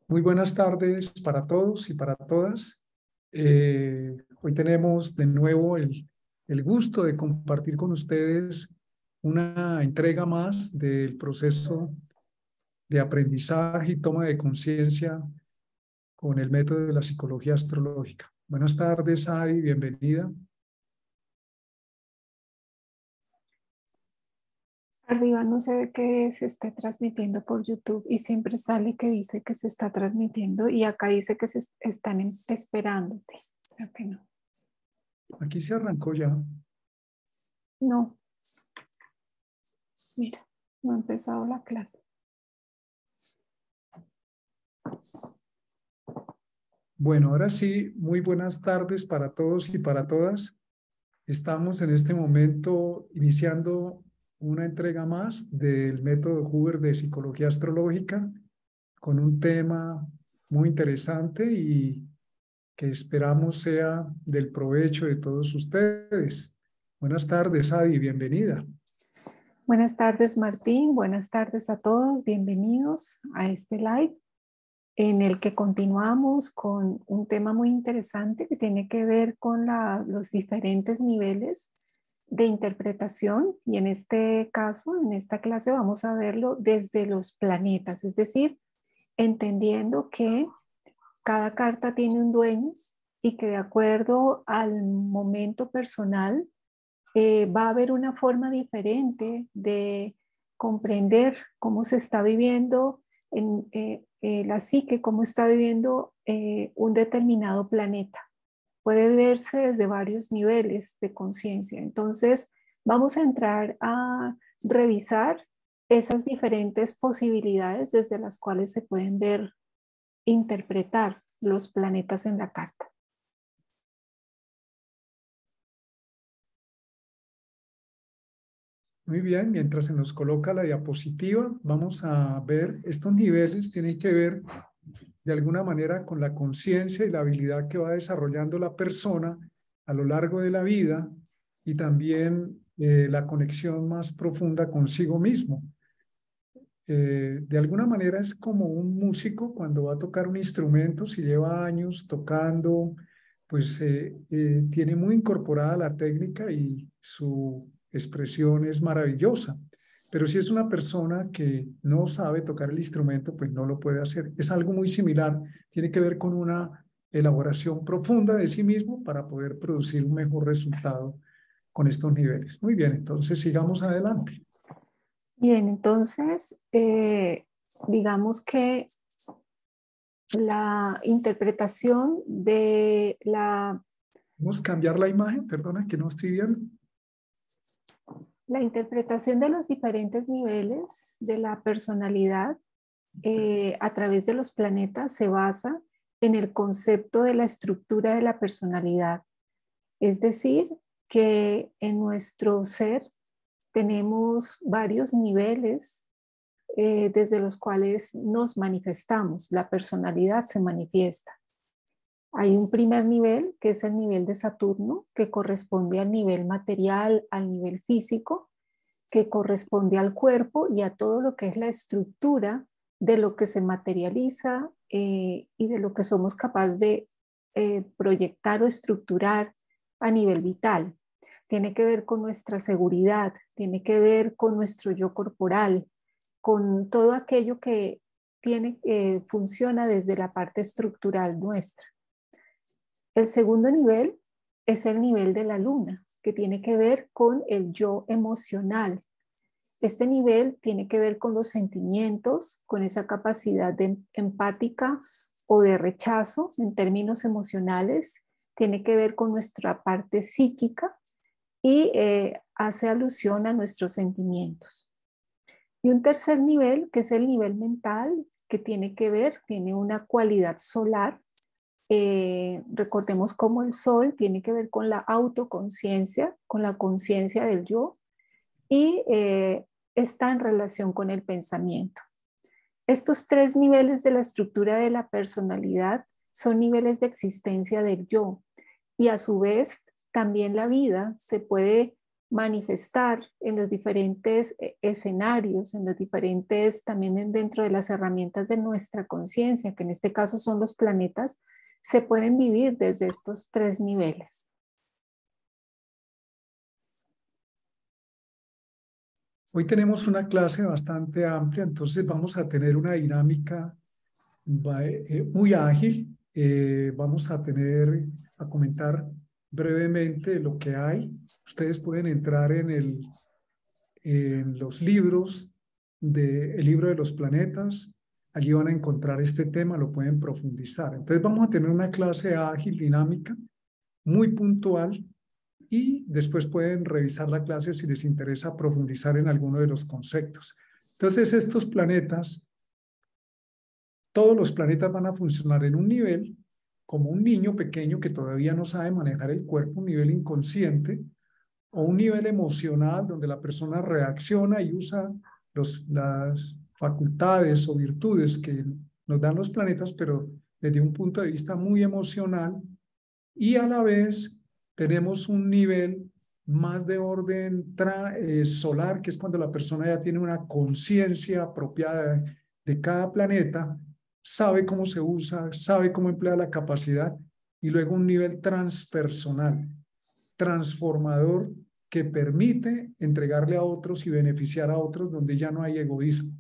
Muy buenas tardes para todos y para todas. Hoy tenemos de nuevo el gusto de compartir con ustedes una entrega más del proceso de aprendizaje y toma de conciencia con el método de la psicología astrológica. Buenas tardes, Adi, bienvenida. Arriba no se ve que se esté transmitiendo por YouTube y siempre sale que dice que se está transmitiendo y acá dice que se están esperándote. O sea que no. Aquí se arrancó ya. No, mira, no ha empezado la clase. Bueno, ahora sí, muy buenas tardes para todos y para todas. Estamos en este momento iniciando una entrega más del método Huber de psicología astrológica con un tema muy interesante y que esperamos sea del provecho de todos ustedes. Buenas tardes, Adi, bienvenida. Buenas tardes, Martín. Buenas tardes a todos. Bienvenidos a este live en el que continuamos con un tema muy interesante que tiene que ver con los diferentes niveles de interpretación y en este caso, en esta clase vamos a verlo desde los planetas, es decir, entendiendo que cada carta tiene un dueño y que de acuerdo al momento personal va a haber una forma diferente de comprender cómo se está viviendo la psique, cómo está viviendo un determinado planeta. Puede verse desde varios niveles de conciencia. Entonces, vamos a entrar a revisar esas diferentes posibilidades desde las cuales se pueden ver, interpretar los planetas en la carta. Muy bien, mientras se nos coloca la diapositiva, vamos a ver estos niveles, tienen que ver de alguna manera con la conciencia y la habilidad que va desarrollando la persona a lo largo de la vida y también la conexión más profunda consigo mismo. De alguna manera es como un músico cuando va a tocar un instrumento, si lleva años tocando, pues tiene muy incorporada la técnica y su expresión es maravillosa. Pero si es una persona que no sabe tocar el instrumento, pues no lo puede hacer. Es algo muy similar, tiene que ver con una elaboración profunda de sí mismo para poder producir un mejor resultado con estos niveles. Muy bien, entonces sigamos adelante. Bien, entonces, digamos que la interpretación de Vamos a cambiar la imagen, perdona que no estoy viendo. la interpretación de los diferentes niveles de la personalidad a través de los planetas se basa en el concepto de la estructura de la personalidad. Es decir, que en nuestro ser tenemos varios niveles desde los cuales nos manifestamos, la personalidad se manifiesta. Hay un primer nivel, que es el nivel de Saturno, que corresponde al nivel material, al nivel físico, que corresponde al cuerpo y a todo lo que es la estructura de lo que se materializa y de lo que somos capaces de proyectar o estructurar a nivel vital. Tiene que ver con nuestra seguridad, tiene que ver con nuestro yo corporal, con todo aquello que funciona desde la parte estructural nuestra. El segundo nivel es el nivel de la luna, que tiene que ver con el yo emocional. Este nivel tiene que ver con los sentimientos, con esa capacidad empática o de rechazo en términos emocionales, tiene que ver con nuestra parte psíquica y hace alusión a nuestros sentimientos. Y un tercer nivel, que es el nivel mental, que tiene que ver, tiene una cualidad solar. Recordemos cómo el sol tiene que ver con la autoconciencia, con la conciencia del yo, y está en relación con el pensamiento. Estos tres niveles de la estructura de la personalidad son niveles de existencia del yo, y a su vez también la vida se puede manifestar en los diferentes escenarios, en los diferentes, también dentro de las herramientas de nuestra conciencia, que en este caso son los planetas, se pueden vivir desde estos 3 niveles. Hoy tenemos una clase bastante amplia, entonces vamos a tener una dinámica muy ágil. Vamos a comentar brevemente lo que hay. Ustedes pueden entrar en los libros, el libro de los planetas. Allí van a encontrar este tema, lo pueden profundizar. Entonces vamos a tener una clase ágil, dinámica, muy puntual, y después pueden revisar la clase si les interesa profundizar en alguno de los conceptos. Entonces estos planetas, todos los planetas van a funcionar en un nivel como un niño pequeño que todavía no sabe manejar el cuerpo, un nivel inconsciente, o un nivel emocional donde la persona reacciona y usa las facultades o virtudes que nos dan los planetas, pero desde un punto de vista muy emocional, y a la vez tenemos un nivel más de orden solar, que es cuando la persona ya tiene una conciencia apropiada de cada planeta, sabe cómo se usa, sabe cómo emplea la capacidad, y luego un nivel transpersonal, transformador, que permite entregarle a otros y beneficiar a otros, donde ya no hay egoísmo.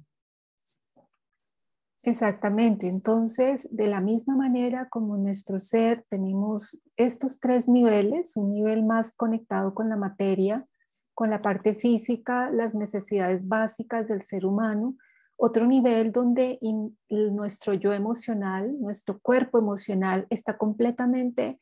Exactamente, entonces de la misma manera como en nuestro ser tenemos estos 3 niveles, un nivel más conectado con la materia, con la parte física, las necesidades básicas del ser humano, otro nivel donde nuestro yo emocional, nuestro cuerpo emocional está completamente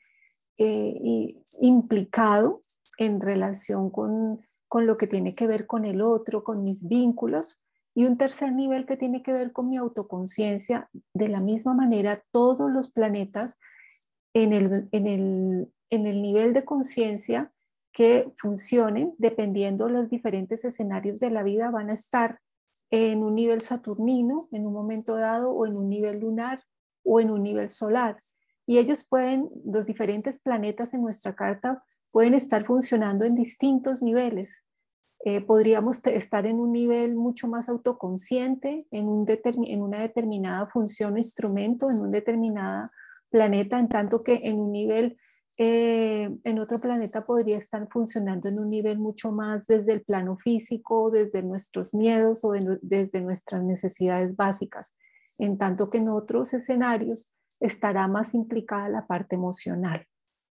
implicado en relación con lo que tiene que ver con el otro, con mis vínculos. Y un tercer nivel que tiene que ver con mi autoconciencia. De la misma manera, todos los planetas en el nivel de conciencia que funcionen, dependiendo de los diferentes escenarios de la vida, van a estar en un nivel saturnino en un momento dado, o en un nivel lunar, o en un nivel solar. Y ellos los diferentes planetas en nuestra carta pueden estar funcionando en distintos niveles. Podríamos estar en un nivel mucho más autoconsciente, en una determinada función o instrumento, en un determinado planeta, en tanto que en un nivel, en otro planeta podría estar funcionando en un nivel mucho más desde el plano físico, desde nuestros miedos o desde nuestras necesidades básicas, en tanto que en otros escenarios estará más implicada la parte emocional.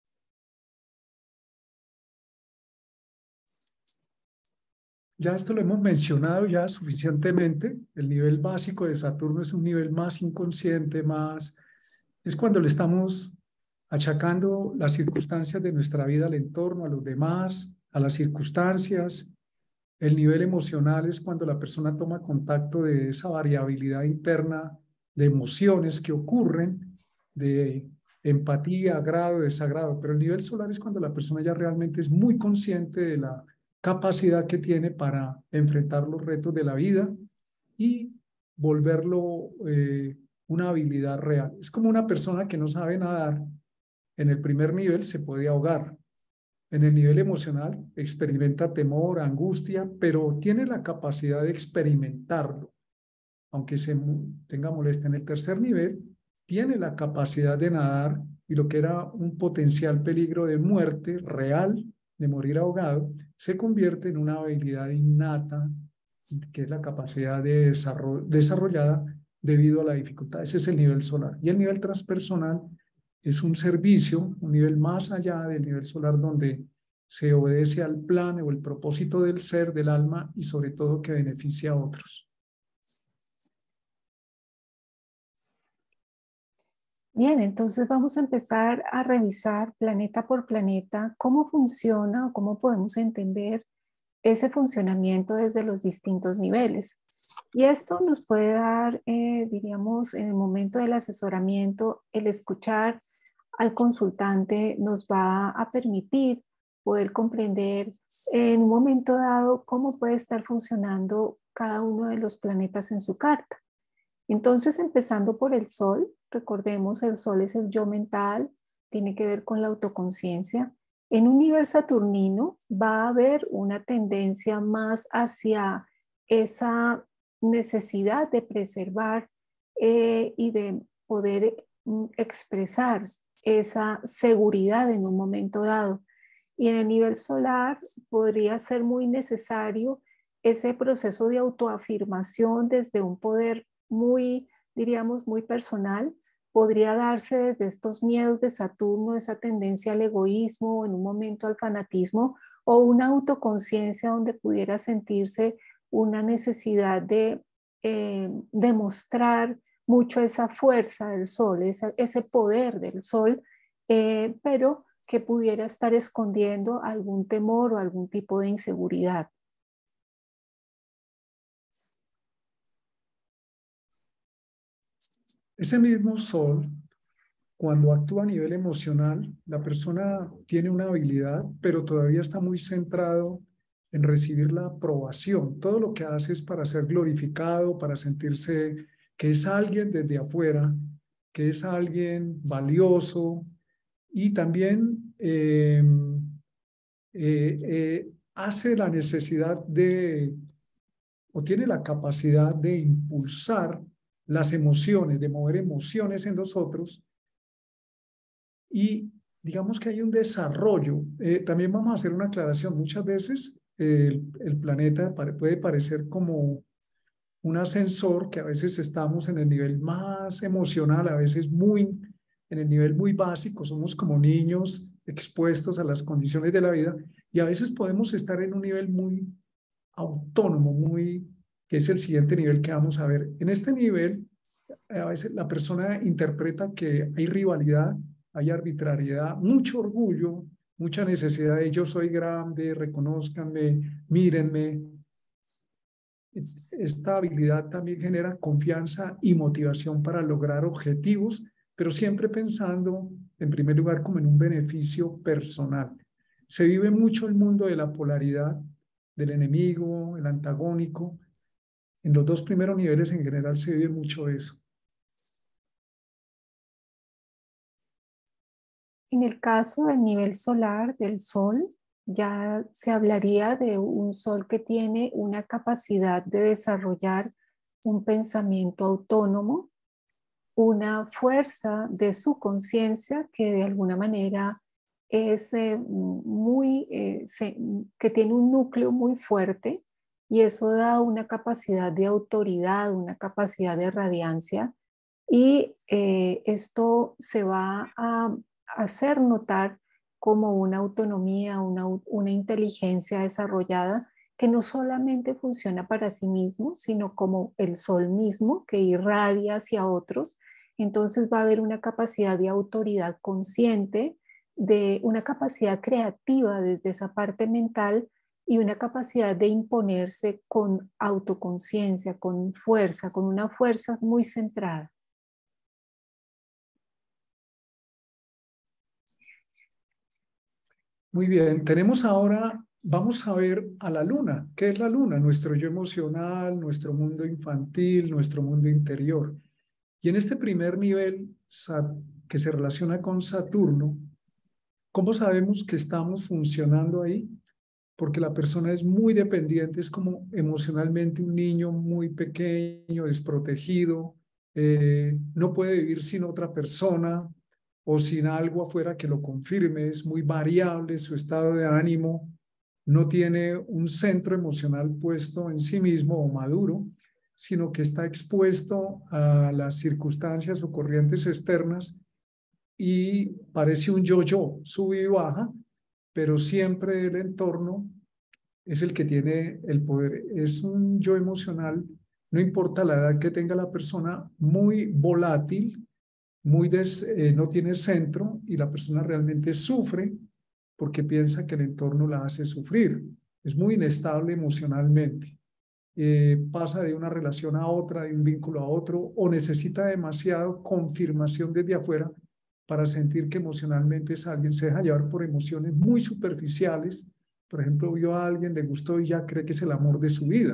Ya esto lo hemos mencionado ya suficientemente. El nivel básico de Saturno es un nivel más inconsciente, es cuando le estamos achacando las circunstancias de nuestra vida al entorno, a los demás, a las circunstancias. El nivel emocional es cuando la persona toma contacto de esa variabilidad interna de emociones que ocurren, de empatía, agrado, desagrado. Pero el nivel solar es cuando la persona ya realmente es muy consciente de la capacidad que tiene para enfrentar los retos de la vida y volverlo una habilidad real. Es como una persona que no sabe nadar. En el primer nivel se puede ahogar. En el nivel emocional experimenta temor, angustia, pero tiene la capacidad de experimentarlo. Aunque tenga molestia en el tercer nivel, tiene la capacidad de nadar, y lo que era un potencial peligro de muerte real, de morir ahogado, se convierte en una habilidad innata, que es la capacidad desarrollada debido a la dificultad. Ese es el nivel solar. Y el nivel transpersonal es un servicio, un nivel más allá del nivel solar, donde se obedece al plan o el propósito del ser, del alma, y sobre todo que beneficia a otros. Bien, entonces vamos a empezar a revisar planeta por planeta cómo funciona o cómo podemos entender ese funcionamiento desde los distintos niveles. Y esto nos puede dar, diríamos, en el momento del asesoramiento, el escuchar al consultante nos va a permitir poder comprender en un momento dado cómo puede estar funcionando cada uno de los planetas en su carta. Entonces, empezando por el Sol, recordemos, el Sol es el yo mental, tiene que ver con la autoconciencia. En un nivel saturnino va a haber una tendencia más hacia esa necesidad de preservar y de poder expresar esa seguridad en un momento dado. Y en el nivel solar podría ser muy necesario ese proceso de autoafirmación desde un poder muy, diríamos, muy personal. Podría darse desde estos miedos de Saturno, esa tendencia al egoísmo, en un momento al fanatismo, o una autoconciencia donde pudiera sentirse una necesidad de demostrar mucho esa fuerza del sol, ese poder del sol, pero que pudiera estar escondiendo algún temor o algún tipo de inseguridad. Ese mismo sol, cuando actúa a nivel emocional, la persona tiene una habilidad, pero todavía está muy centrado en recibir la aprobación. Todo lo que hace es para ser glorificado, para sentirse que es alguien desde afuera, que es alguien valioso y también hace la necesidad de, o tiene la capacidad de impulsar las emociones, de mover emociones en nosotros y digamos que hay un desarrollo. También vamos a hacer una aclaración. Muchas veces el planeta puede parecer como un ascensor que a veces estamos en el nivel más emocional, a veces muy en el nivel muy básico, somos como niños expuestos a las condiciones de la vida y a veces podemos estar en un nivel muy autónomo, muy, que es el siguiente nivel que vamos a ver. En este nivel, a veces la persona interpreta que hay rivalidad, hay arbitrariedad, mucho orgullo, mucha necesidad de yo soy grande, reconózcanme, mírenme. Esta habilidad también genera confianza y motivación para lograr objetivos, pero siempre pensando en primer lugar como en un beneficio personal. Se vive mucho el mundo de la polaridad, del enemigo, el antagónico. En los dos primeros niveles en general se vive mucho eso. En el caso del nivel solar del Sol, ya se hablaría de un Sol que tiene una capacidad de desarrollar un pensamiento autónomo, una fuerza de su conciencia que de alguna manera es que tiene un núcleo muy fuerte y eso da una capacidad de autoridad, una capacidad de radiancia y esto se va a hacer notar como una autonomía, una inteligencia desarrollada que no solamente funciona para sí mismo, sino como el sol mismo que irradia hacia otros. Entonces va a haber una capacidad de autoridad consciente, de una capacidad creativa desde esa parte mental y una capacidad de imponerse con autoconciencia, con fuerza, con una fuerza muy centrada. Muy bien, tenemos ahora, vamos a ver a la luna. ¿Qué es la luna? Nuestro yo emocional, nuestro mundo infantil, nuestro mundo interior. Y en este primer nivel que se relaciona con Saturno, ¿cómo sabemos que estamos funcionando ahí? Porque la persona es muy dependiente, es como emocionalmente un niño muy pequeño, desprotegido, no puede vivir sin otra persona o sin algo afuera que lo confirme, es muy variable su estado de ánimo, no tiene un centro emocional puesto en sí mismo o maduro, sino que está expuesto a las circunstancias o corrientes externas y parece un yo-yo, sube y baja, pero siempre el entorno es el que tiene el poder. Es un yo emocional, no importa la edad que tenga la persona, muy volátil, no tiene centro y la persona realmente sufre porque piensa que el entorno la hace sufrir. Es muy inestable emocionalmente. Pasa de una relación a otra, de un vínculo a otro, o necesita demasiado confirmación desde afuera para sentir que emocionalmente es alguien. Se deja llevar por emociones muy superficiales. Por ejemplo, vio a alguien, le gustó y ya cree que es el amor de su vida.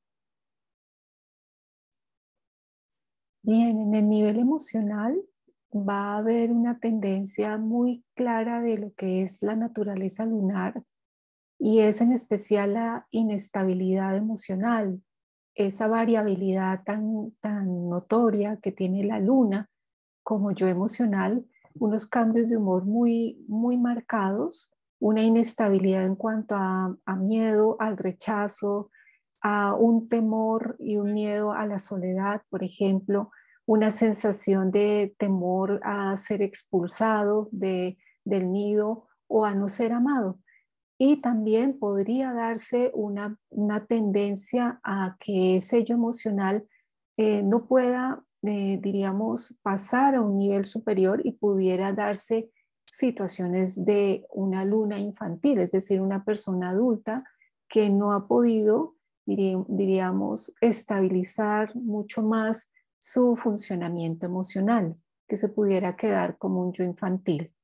Bien, en el nivel emocional, va a haber una tendencia muy clara de lo que es la naturaleza lunar y es en especial la inestabilidad emocional, esa variabilidad tan notoria que tiene la luna como yo emocional, unos cambios de humor muy marcados, una inestabilidad en cuanto a miedo, al rechazo, a un temor y un miedo a la soledad, por ejemplo, una sensación de temor a ser expulsado del nido o a no ser amado. Y también podría darse una tendencia a que ese yo emocional no pueda, diríamos, pasar a un nivel superior y pudiera darse situaciones de una luna infantil, es decir, una persona adulta que no ha podido, diríamos, estabilizar mucho más su funcionamiento emocional, que se pudiera quedar como un yo infantil.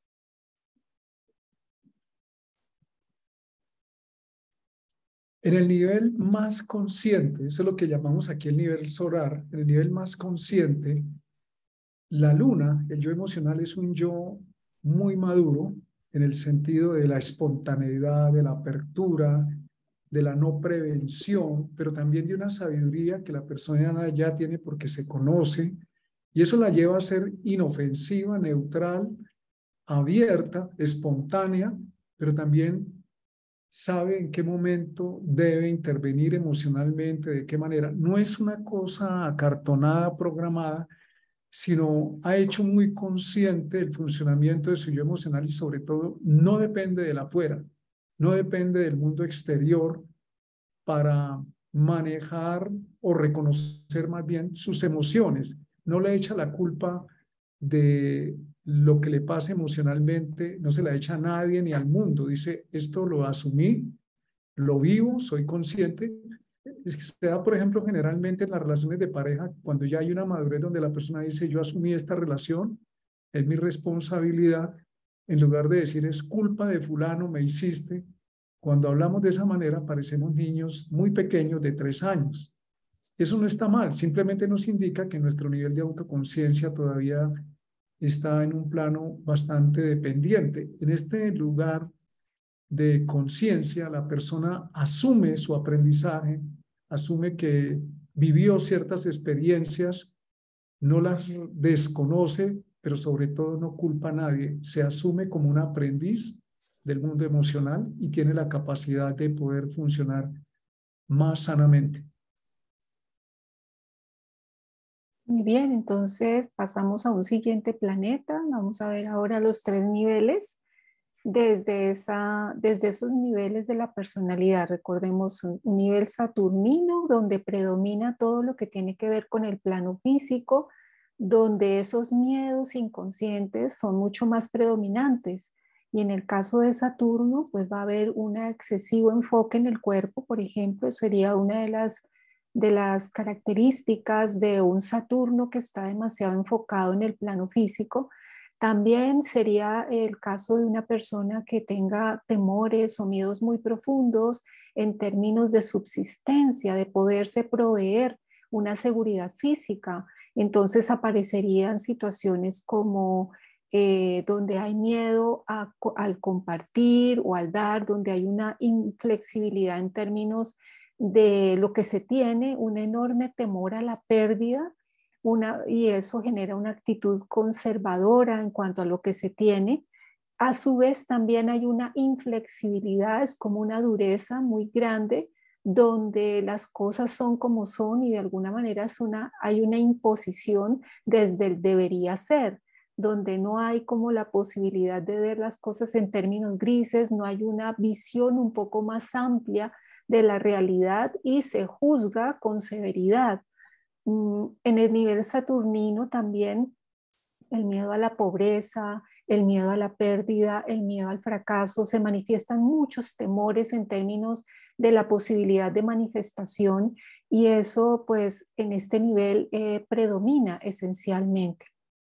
En el nivel más consciente, eso es lo que llamamos aquí el nivel solar, en el nivel más consciente, la luna, el yo emocional, es un yo muy maduro en el sentido de la espontaneidad, de la apertura, de la no prevención, pero también de una sabiduría que la persona ya tiene porque se conoce, y eso la lleva a ser inofensiva, neutral, abierta, espontánea, pero también sabe en qué momento debe intervenir emocionalmente, de qué manera. No es una cosa acartonada, programada, sino ha hecho muy consciente el funcionamiento de su yo emocional y sobre todo no depende del afuera, no depende del mundo exterior para manejar o reconocer más bien sus emociones. No le echa la culpa de lo que le pasa emocionalmente, no se la echa a nadie ni al mundo. Dice, esto lo asumí, lo vivo, soy consciente. Se da, por ejemplo, generalmente en las relaciones de pareja, cuando ya hay una madurez donde la persona dice, yo asumí esta relación, es mi responsabilidad, en lugar de decir, es culpa de fulano, me hiciste. Cuando hablamos de esa manera, parecemos niños muy pequeños de 3 años. Eso no está mal, simplemente nos indica que nuestro nivel de autoconciencia todavía está en un plano bastante dependiente. En este lugar de conciencia, la persona asume su aprendizaje, asume que vivió ciertas experiencias, no las desconoce, pero sobre todo no culpa a nadie, se asume como un aprendiz del mundo emocional y tiene la capacidad de poder funcionar más sanamente. Muy bien, entonces pasamos a un siguiente planeta. Vamos a ver ahora los 3 niveles. Desde esos niveles de la personalidad, recordemos un nivel saturnino donde predomina todo lo que tiene que ver con el plano físico, donde esos miedos inconscientes son mucho más predominantes. Y en el caso de Saturno, pues va a haber un excesivo enfoque en el cuerpo, por ejemplo, sería una de las características de un Saturno que está demasiado enfocado en el plano físico. También sería el caso de una persona que tenga temores o miedos muy profundos en términos de subsistencia, de poderse proveer una seguridad física. Entonces aparecerían situaciones como donde hay miedo al compartir o al dar, donde hay una inflexibilidad en términos de lo que se tiene, un enorme temor a la pérdida y eso genera una actitud conservadora en cuanto a lo que se tiene. A su vez, también hay una inflexibilidad, es como una dureza muy grande, donde las cosas son como son y de alguna manera hay una imposición desde el debería ser, donde no hay como la posibilidad de ver las cosas en términos grises, no hay una visión un poco más amplia de la realidad y se juzga con severidad. En el nivel saturnino también el miedo a la pobreza, el miedo a la pérdida, el miedo al fracaso, se manifiestan muchos temores en términos de la posibilidad de manifestación y eso pues en este nivel predomina esencialmente.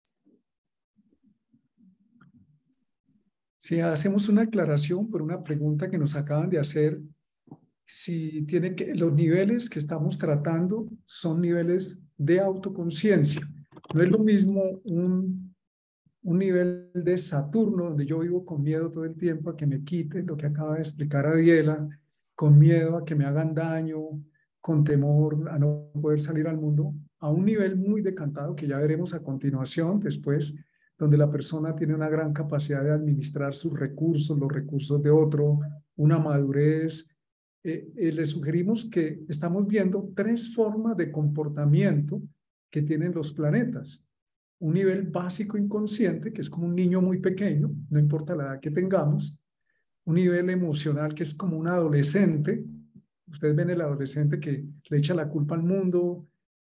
Si hacemos una aclaración por una pregunta que nos acaban de hacer, si tiene que, los niveles que estamos tratando son niveles de autoconciencia. No es lo mismo un un nivel de Saturno, donde yo vivo con miedo todo el tiempo a que me quiten lo que acaba de explicar Adiela, con miedo a que me hagan daño, con temor a no poder salir al mundo, a un nivel muy decantado que ya veremos a continuación, después, donde la persona tiene una gran capacidad de administrar sus recursos, los recursos de otro, una madurez. Le sugerimos que estamos viendo 3 formas de comportamiento que tienen los planetas. Un nivel básico inconsciente, que es como un niño muy pequeño, no importa la edad que tengamos. Un nivel emocional, que es como un adolescente. Ustedes ven el adolescente que le echa la culpa al mundo,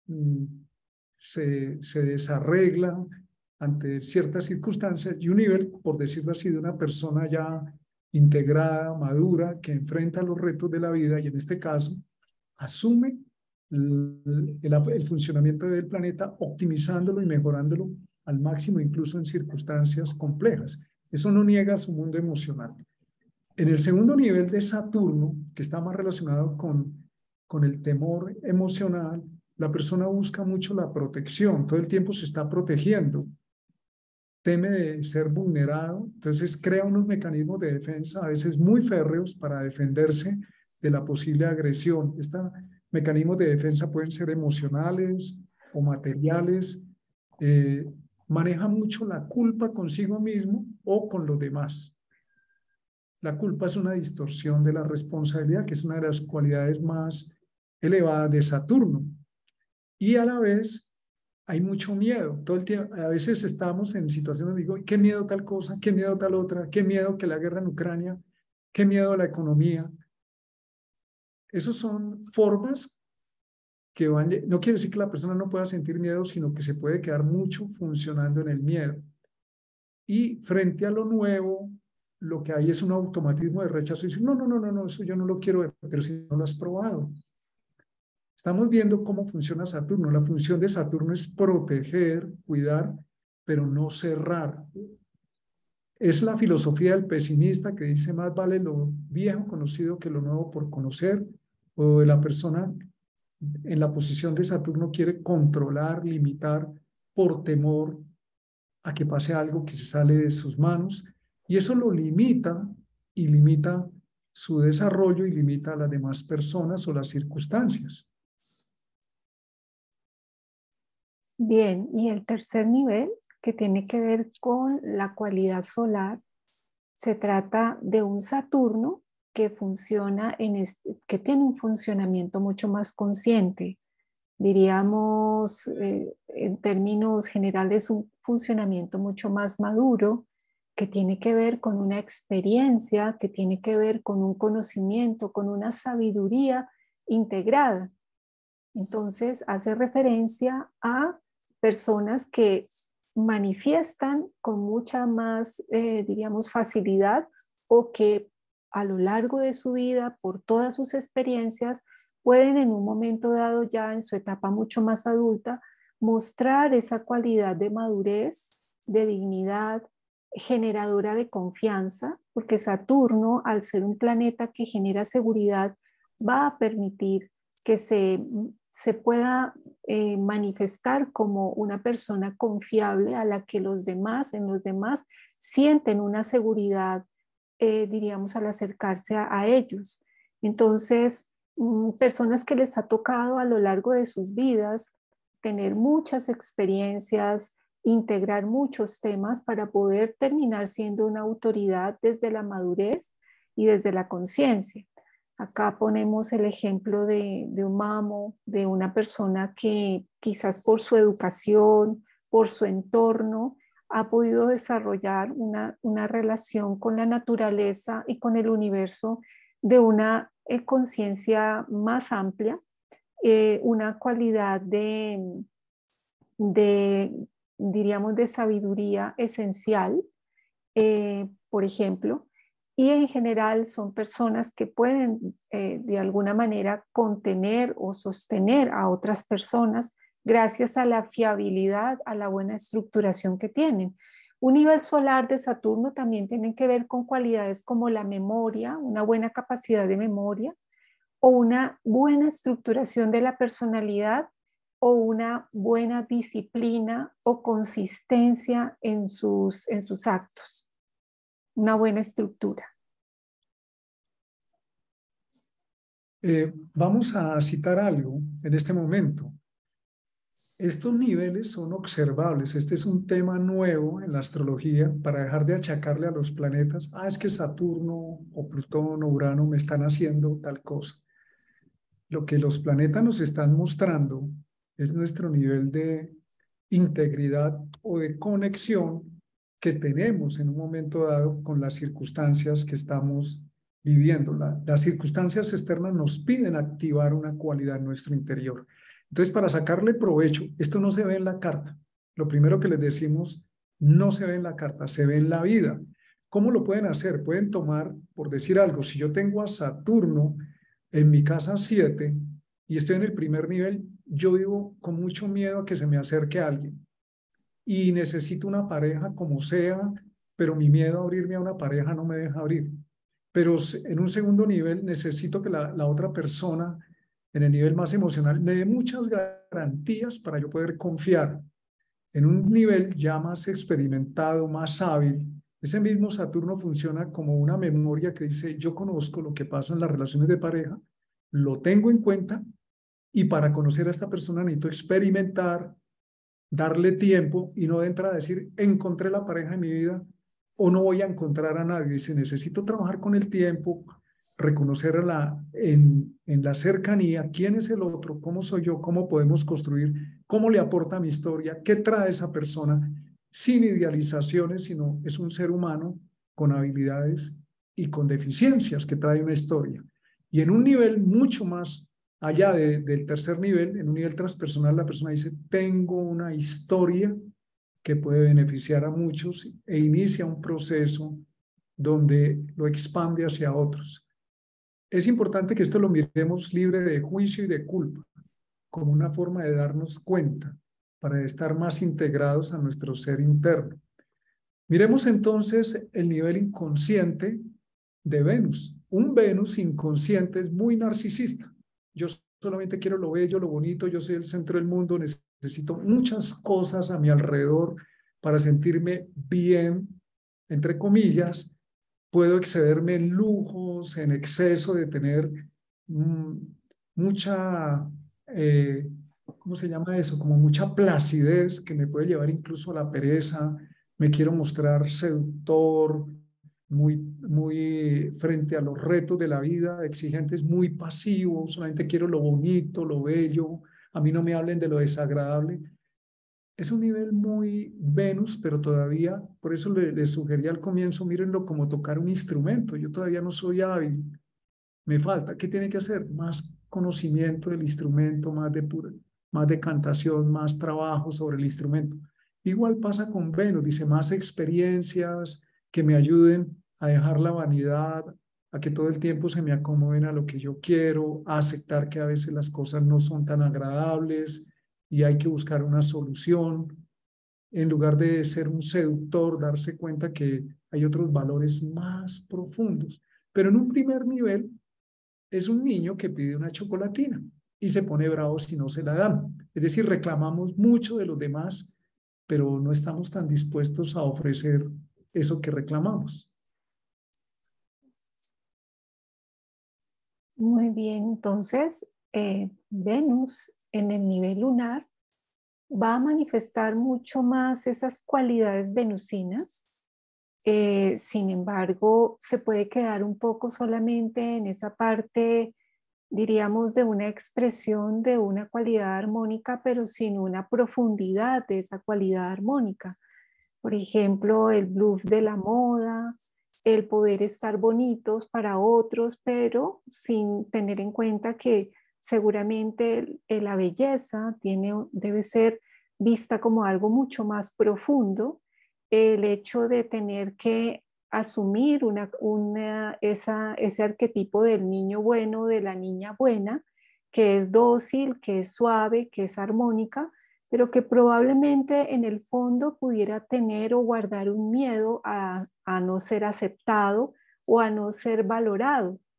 se desarregla ante ciertas circunstancias, y un nivel, por decirlo así, de una persona ya integrada, madura, que enfrenta los retos de la vida y en este caso asume el funcionamiento del planeta, optimizándolo y mejorándolo al máximo, incluso en circunstancias complejas. Eso no niega su mundo emocional. En el segundo nivel de Saturno, que está más relacionado con el temor emocional, la persona busca mucho la protección, todo el tiempo se está protegiendo, teme de ser vulnerado, entonces crea unos mecanismos de defensa a veces muy férreos para defenderse de la posible agresión. Estos mecanismos de defensa pueden ser emocionales o materiales. Maneja mucho la culpa consigo mismo o con los demás. La culpa es una distorsión de la responsabilidad, que es una de las cualidades más elevadas de Saturno. Y a la vez hay mucho miedo. Todo el tiempo, a veces estamos en situaciones, digo, qué miedo tal cosa, qué miedo tal otra, qué miedo que la guerra en Ucrania, qué miedo a la economía. Esas son formas que van, no quiere decir que la persona no pueda sentir miedo, sino que se puede quedar mucho funcionando en el miedo. Y frente a lo nuevo, lo que hay es un automatismo de rechazo y decir, no, no, no, no, no, eso yo no lo quiero ver, pero si no lo has probado. Estamos viendo cómo funciona Saturno. La función de Saturno es proteger, cuidar, pero no cerrar. Es la filosofía del pesimista que dice más vale lo viejo conocido que lo nuevo por conocer, o de la persona en la posición de Saturno quiere controlar, limitar por temor a que pase algo que se sale de sus manos, y eso lo limita y limita su desarrollo y limita a las demás personas o las circunstancias. Bien, y el tercer nivel, que tiene que ver con la cualidad solar, se trata de un Saturno que funciona que tiene un funcionamiento mucho más consciente. Diríamos, en términos generales, un funcionamiento mucho más maduro, que tiene que ver con una experiencia, que tiene que ver con un conocimiento, con una sabiduría integrada. Entonces, hace referencia a personas que manifiestan con mucha más, diríamos, facilidad, o que a lo largo de su vida, por todas sus experiencias, pueden en un momento dado, ya en su etapa mucho más adulta, mostrar esa cualidad de madurez, de dignidad, generadora de confianza, porque Saturno, al ser un planeta que genera seguridad, va a permitir que se pueda manifestar como una persona confiable a la que en los demás sienten una seguridad, diríamos, al acercarse a ellos. Entonces, personas que les ha tocado a lo largo de sus vidas tener muchas experiencias, integrar muchos temas para poder terminar siendo una autoridad desde la madurez y desde la conciencia. Acá ponemos el ejemplo de un mamo, de una persona que quizás por su educación, por su entorno, ha podido desarrollar una relación con la naturaleza y con el universo de una conciencia más amplia, una cualidad de, diríamos, de sabiduría esencial, por ejemplo, y en general son personas que pueden de alguna manera contener o sostener a otras personas gracias a la fiabilidad, a la buena estructuración que tienen. Un nivel solar de Saturno también tiene que ver con cualidades como la memoria, una buena capacidad de memoria, o una buena estructuración de la personalidad, o una buena disciplina o consistencia en sus actos, una buena estructura. Vamos a citar algo en este momento. Estos niveles son observables. Este es un tema nuevo en la astrología para dejar de achacarle a los planetas. Ah, es que Saturno o Plutón o Urano me están haciendo tal cosa. Lo que los planetas nos están mostrando es nuestro nivel de integridad o de conexión que tenemos en un momento dado con las circunstancias que estamos viviendo. Las circunstancias externas nos piden activar una cualidad en nuestro interior. Entonces, para sacarle provecho, esto no se ve en la carta. Lo primero que les decimos, no se ve en la carta, se ve en la vida. ¿Cómo lo pueden hacer? Pueden tomar, por decir algo, si yo tengo a Saturno en mi casa 7 y estoy en el primer nivel, yo vivo con mucho miedo a que se me acerque alguien y necesito una pareja como sea, pero mi miedo a abrirme a una pareja no me deja abrir. Pero en un segundo nivel necesito que la otra persona, en el nivel más emocional, me dé muchas garantías para yo poder confiar. En un nivel ya más experimentado, más hábil, ese mismo Saturno funciona como una memoria que dice, yo conozco lo que pasa en las relaciones de pareja, lo tengo en cuenta y para conocer a esta persona necesito experimentar, darle tiempo y no de entrada decir, encontré la pareja de mi vida o no voy a encontrar a nadie. Dice, necesito trabajar con el tiempo, reconocerla en la cercanía, quién es el otro, cómo soy yo, cómo podemos construir, cómo le aporta a mi historia, qué trae esa persona, sin idealizaciones, sino es un ser humano con habilidades y con deficiencias que trae una historia. Y en un nivel mucho más allá del tercer nivel, en un nivel transpersonal, la persona dice, tengo una historia que puede beneficiar a muchos e inicia un proceso donde lo expande hacia otros. Es importante que esto lo miremos libre de juicio y de culpa, como una forma de darnos cuenta para estar más integrados a nuestro ser interno. Miremos entonces el nivel inconsciente de Venus. Un Venus inconsciente es muy narcisista. Yo solamente quiero lo bello, lo bonito, yo soy el centro del mundo, necesito muchas cosas a mi alrededor para sentirme bien, entre comillas. Puedo excederme en lujos, en exceso de tener mm, mucha, ¿cómo se llama eso? Como mucha placidez que me puede llevar incluso a la pereza. Me quiero mostrar seductor, muy frente a los retos de la vida, exigentes, muy pasivo, solamente quiero lo bonito, lo bello, a mí no me hablen de lo desagradable. Es un nivel muy Venus, pero todavía, por eso le sugería al comienzo, mírenlo como tocar un instrumento. Yo todavía no soy hábil, me falta. ¿Qué tiene que hacer? Más conocimiento del instrumento, más de cantación, más trabajo sobre el instrumento. Igual pasa con Venus, dice, más experiencias que me ayuden a dejar la vanidad, a que todo el tiempo se me acomoden a lo que yo quiero, a aceptar que a veces las cosas no son tan agradables y hay que buscar una solución. En lugar de ser un seductor, darse cuenta que hay otros valores más profundos. Pero en un primer nivel, es un niño que pide una chocolatina y se pone bravo si no se la dan. Es decir, reclamamos mucho de los demás, pero no estamos tan dispuestos a ofrecer eso que reclamamos. Muy bien, entonces Venus en el nivel lunar va a manifestar mucho más esas cualidades venusinas. Sin embargo, se puede quedar un poco solamente en esa parte, diríamos, de una expresión de una cualidad armónica, pero sin una profundidad de esa cualidad armónica. Por ejemplo, el bluff de la moda, el poder estar bonitos para otros, pero sin tener en cuenta que seguramente la belleza debe ser vista como algo mucho más profundo. El hecho de tener que asumir ese arquetipo del niño bueno, de la niña buena, que es dócil, que es suave, que es armónica, pero que probablemente en el fondo pudiera tener o guardar un miedo a no ser aceptado o a no ser valorado.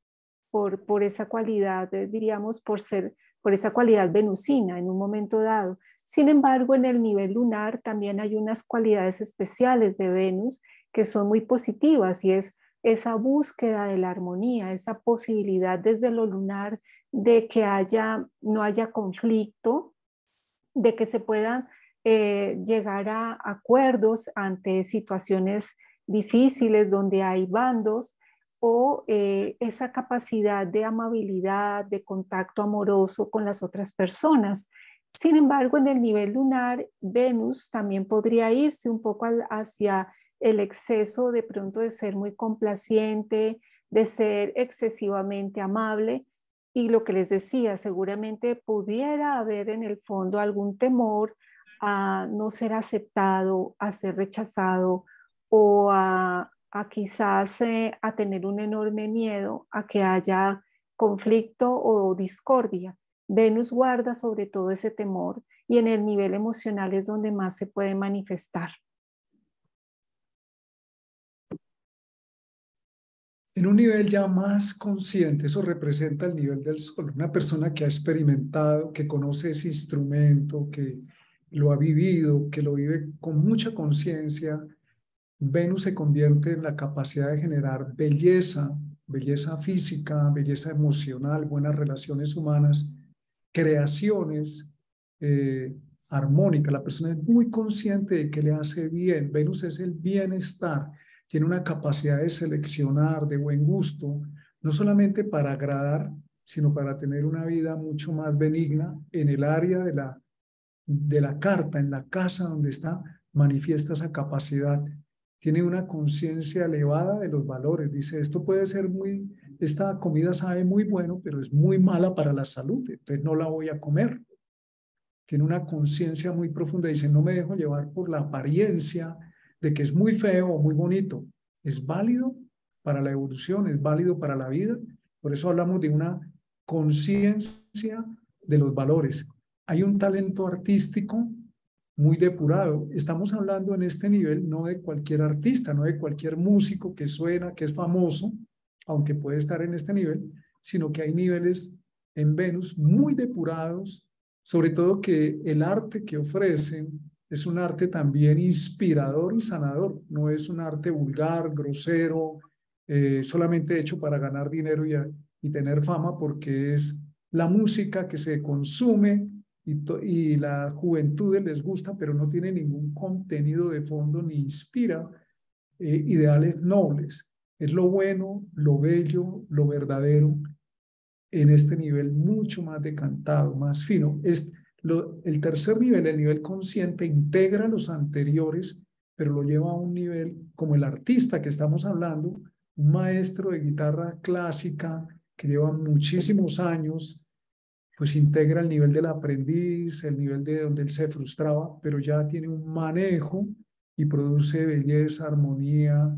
por esa cualidad, diríamos, por esa cualidad venusina en un momento dado. Sin embargo, en el nivel lunar también hay unas cualidades especiales de Venus que son muy positivas, y es esa búsqueda de la armonía, esa posibilidad desde lo lunar de que no haya conflicto, de que se puedan llegar a acuerdos ante situaciones difíciles donde hay bandos, o esa capacidad de amabilidad, de contacto amoroso con las otras personas. Sin embargo, en el nivel lunar, Venus también podría irse un poco hacia el exceso de pronto de ser muy complaciente, de ser excesivamente amable. Y lo que les decía, seguramente pudiera haber en el fondo algún temor a no ser aceptado, a ser rechazado, o a quizás a tener un enorme miedo a que haya conflicto o discordia. Venus guarda sobre todo ese temor, y en el nivel emocional es donde más se puede manifestar. En un nivel ya más consciente, eso representa el nivel del sol. Una persona que ha experimentado, que conoce ese instrumento, que lo ha vivido, que lo vive con mucha conciencia. Venus se convierte en la capacidad de generar belleza, belleza física, belleza emocional, buenas relaciones humanas, creaciones armónicas. La persona es muy consciente de que le hace bien. Venus es el bienestar. Tiene una capacidad de seleccionar, de buen gusto, no solamente para agradar, sino para tener una vida mucho más benigna en el área de la carta, en la casa donde está, manifiesta esa capacidad. Tiene una conciencia elevada de los valores. Dice, esta comida sabe muy bueno, pero es muy mala para la salud, entonces no la voy a comer. Tiene una conciencia muy profunda. Dice, no me dejo llevar por la apariencia de que es muy feo o muy bonito. Es válido para la evolución, es válido para la vida. Por eso hablamos de una conciencia de los valores. Hay un talento artístico muy depurado. Estamos hablando en este nivel no de cualquier artista, no de cualquier músico que suena, que es famoso, aunque puede estar en este nivel, sino que hay niveles en Venus muy depurados, sobre todo que el arte que ofrecen es un arte también inspirador y sanador, no es un arte vulgar, grosero, solamente hecho para ganar dinero y tener fama, porque es la música que se consume y la juventud les gusta, pero no tiene ningún contenido de fondo ni inspira ideales nobles. Es lo bueno, lo bello, lo verdadero en este nivel mucho más decantado, más fino. El tercer nivel, el nivel consciente, integra los anteriores, pero lo lleva a un nivel como el artista que estamos hablando, un maestro de guitarra clásica que lleva muchísimos años, pues integra el nivel del aprendiz, el nivel de donde él se frustraba, pero ya tiene un manejo y produce belleza, armonía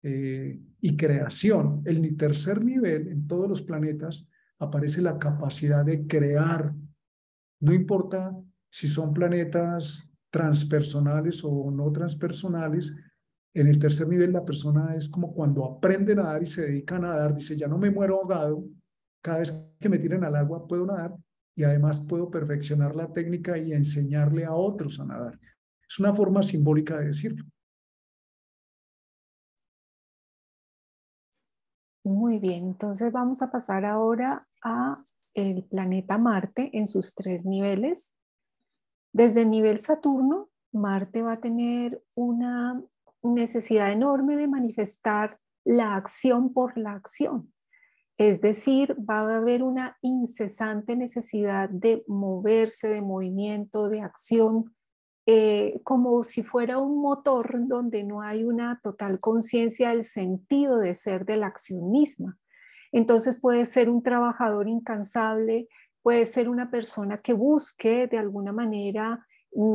y creación. El tercer nivel en todos los planetas aparece la capacidad de crear. No importa si son planetas transpersonales o no transpersonales, en el tercer nivel la persona es como cuando aprende a nadar y se dedica a nadar, dice, ya no me muero ahogado, cada vez que me tiren al agua puedo nadar y además puedo perfeccionar la técnica y enseñarle a otros a nadar. Es una forma simbólica de decirlo. Muy bien, entonces vamos a pasar ahora a el planeta Marte en sus 3 niveles. Desde el nivel Saturno, Marte va a tener una necesidad enorme de manifestar la acción por la acción. Es decir, va a haber una incesante necesidad de moverse, de movimiento, de acción, como si fuera un motor donde no hay una total conciencia del sentido de ser de la acción misma. Entonces puede ser un trabajador incansable, puede ser una persona que busque de alguna manera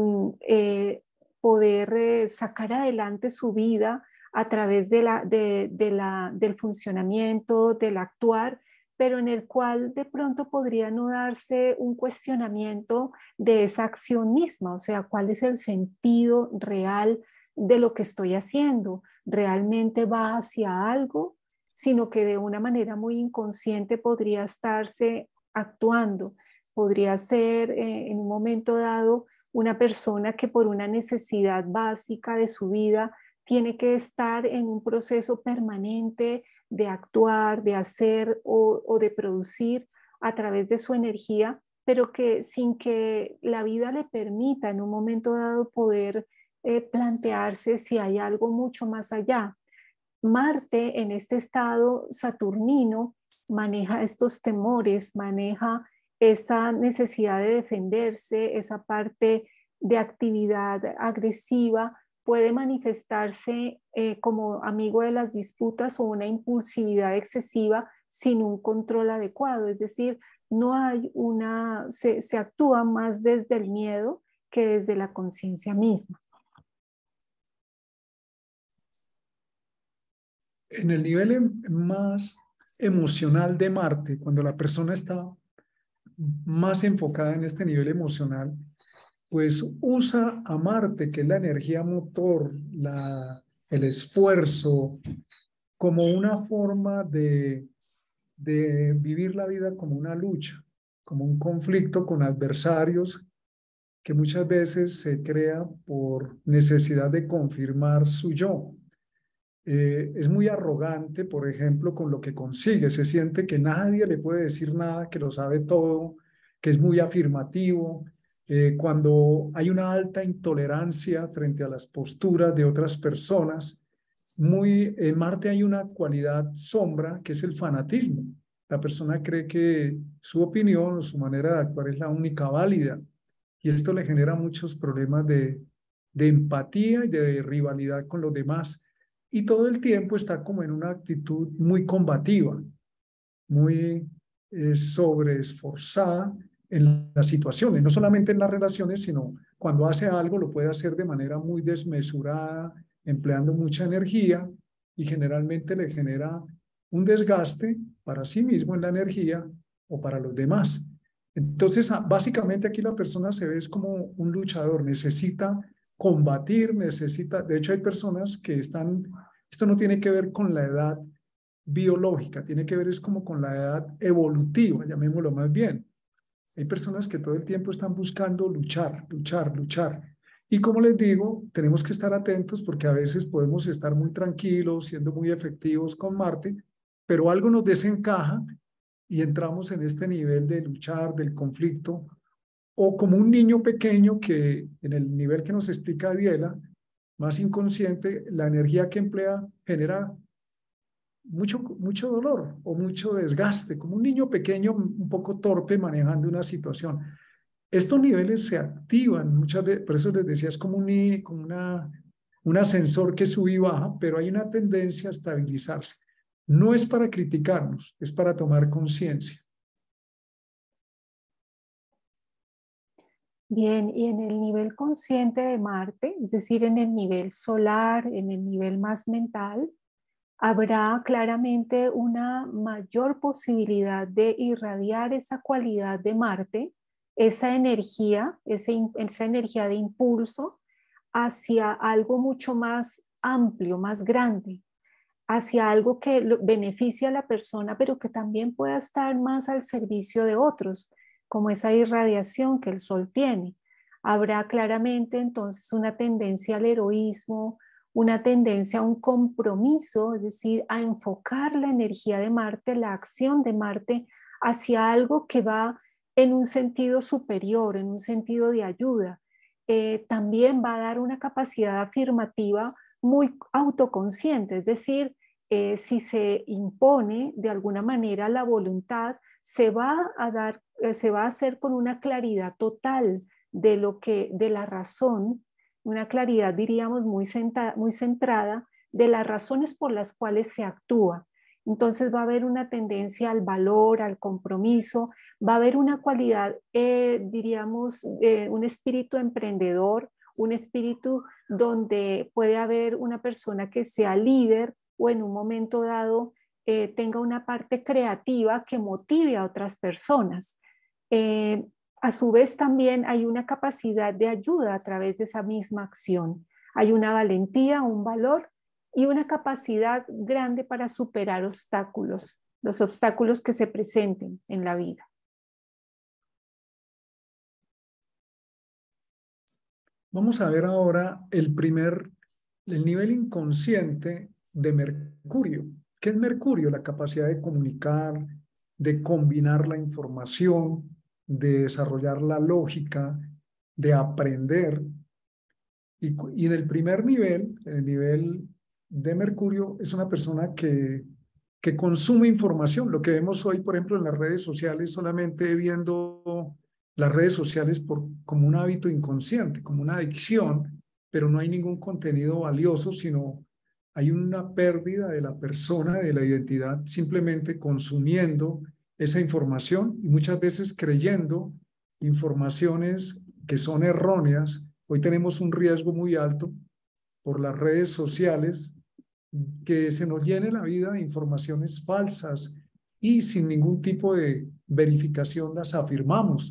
poder sacar adelante su vida a través del funcionamiento, del actuar, pero en el cual de pronto podría no darse un cuestionamiento de esa acción misma, o sea, cuál es el sentido real de lo que estoy haciendo. ¿Realmente va hacia algo? sino que de una manera muy inconsciente podría estarse actuando. Podría ser en un momento dado una persona que por una necesidad básica de su vida tiene que estar en un proceso permanente de actuar, de hacer o de producir a través de su energía, pero que sin que la vida le permita en un momento dado poder plantearse si hay algo mucho más allá. Marte en este estado saturnino maneja estos temores, maneja esa necesidad de defenderse, esa parte de actividad agresiva, puede manifestarse como amigo de las disputas o una impulsividad excesiva sin un control adecuado, es decir, no hay se actúa más desde el miedo que desde la conciencia misma. En el nivel más emocional de Marte, cuando la persona está más enfocada en este nivel emocional, pues usa a Marte, que es la energía motor, el esfuerzo, como una forma de vivir la vida como una lucha, como un conflicto con adversarios que muchas veces se crea por necesidad de confirmar su yo. Es muy arrogante, por ejemplo, con lo que consigue. Se siente que nadie le puede decir nada, que lo sabe todo, que es muy afirmativo. Cuando hay una alta intolerancia frente a las posturas de otras personas, en Marte hay una cualidad sombra que es el fanatismo. La persona cree que su opinión o su manera de actuar es la única válida. Y esto le genera muchos problemas de empatía y de rivalidad con los demás. Y todo el tiempo está como en una actitud muy combativa, muy sobreesforzada en las situaciones, no solamente en las relaciones, sino cuando hace algo lo puede hacer de manera muy desmesurada, empleando mucha energía y generalmente le genera un desgaste para sí mismo en la energía o para los demás. Entonces, básicamente aquí la persona se ve es como un luchador, necesita combatir, necesita, de hecho hay personas que están, esto no tiene que ver con la edad biológica, tiene que ver es como con la edad evolutiva, llamémoslo más bien. Hay personas que todo el tiempo están buscando luchar, luchar, luchar. Y como les digo, tenemos que estar atentos porque a veces podemos estar muy tranquilos, siendo muy efectivos con Marte, pero algo nos desencaja y entramos en este nivel de luchar, del conflicto, o como un niño pequeño que en el nivel que nos explica Diela, más inconsciente, la energía que emplea genera mucho dolor o mucho desgaste, como un niño pequeño un poco torpe manejando una situación. Estos niveles se activan muchas veces, por eso les decía, es como un ascensor que sube y baja, pero hay una tendencia a estabilizarse. No es para criticarnos, es para tomar conciencia. Bien, y en el nivel consciente de Marte, es decir, en el nivel solar, en el nivel más mental, habrá claramente una mayor posibilidad de irradiar esa cualidad de Marte, esa energía, esa energía de impulso hacia algo mucho más amplio, más grande, hacia algo que beneficie a la persona, pero que también pueda estar más al servicio de otros, como esa irradiación que el Sol tiene. Habrá claramente entonces una tendencia al heroísmo, una tendencia a un compromiso, es decir, a enfocar la energía de Marte, la acción de Marte hacia algo que va en un sentido superior, en un sentido de ayuda. También va a dar una capacidad afirmativa muy autoconsciente, es decir, si se impone de alguna manera la voluntad, se va a hacer con una claridad total de la razón, una claridad diríamos muy centrada de las razones por las cuales se actúa. Entonces va a haber una tendencia al valor, al compromiso, va a haber una cualidad, diríamos, un espíritu emprendedor, un espíritu donde puede haber una persona que sea líder o en un momento dado tenga una parte creativa que motive a otras personas. A su vez también hay una capacidad de ayuda a través de esa misma acción. Hay una valentía, un valor y una capacidad grande para superar obstáculos, los obstáculos que se presenten en la vida. Vamos a ver ahora el nivel inconsciente de Mercurio. ¿Qué es Mercurio? La capacidad de comunicar, de combinar la información, de desarrollar la lógica, de aprender. Y en el primer nivel, el nivel de Mercurio, es una persona que consume información. Lo que vemos hoy, por ejemplo, en las redes sociales, solamente viendo las redes sociales como un hábito inconsciente, como una adicción, pero no hay ningún contenido valioso, sino hay una pérdida de la persona, de la identidad, simplemente consumiendo esa información y muchas veces creyendo informaciones que son erróneas. Hoy tenemos un riesgo muy alto por las redes sociales que se nos llene la vida de informaciones falsas y sin ningún tipo de verificación las afirmamos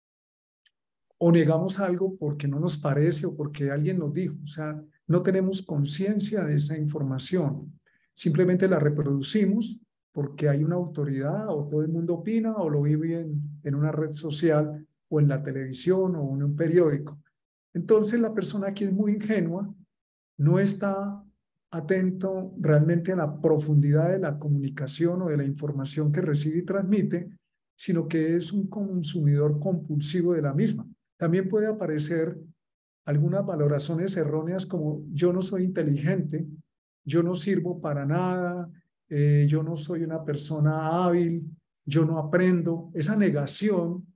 o negamos algo porque no nos parece o porque alguien nos dijo. O sea, no tenemos conciencia de esa información. Simplemente la reproducimos porque hay una autoridad o todo el mundo opina o lo vive en una red social o en la televisión o en un periódico. Entonces la persona aquí es muy ingenua, no está atento realmente a la profundidad de la comunicación o de la información que recibe y transmite, sino que es un consumidor compulsivo de la misma. También puede aparecer algunas valoraciones erróneas como yo no soy inteligente, yo no sirvo para nada, yo no soy una persona hábil, yo no aprendo. Esa negación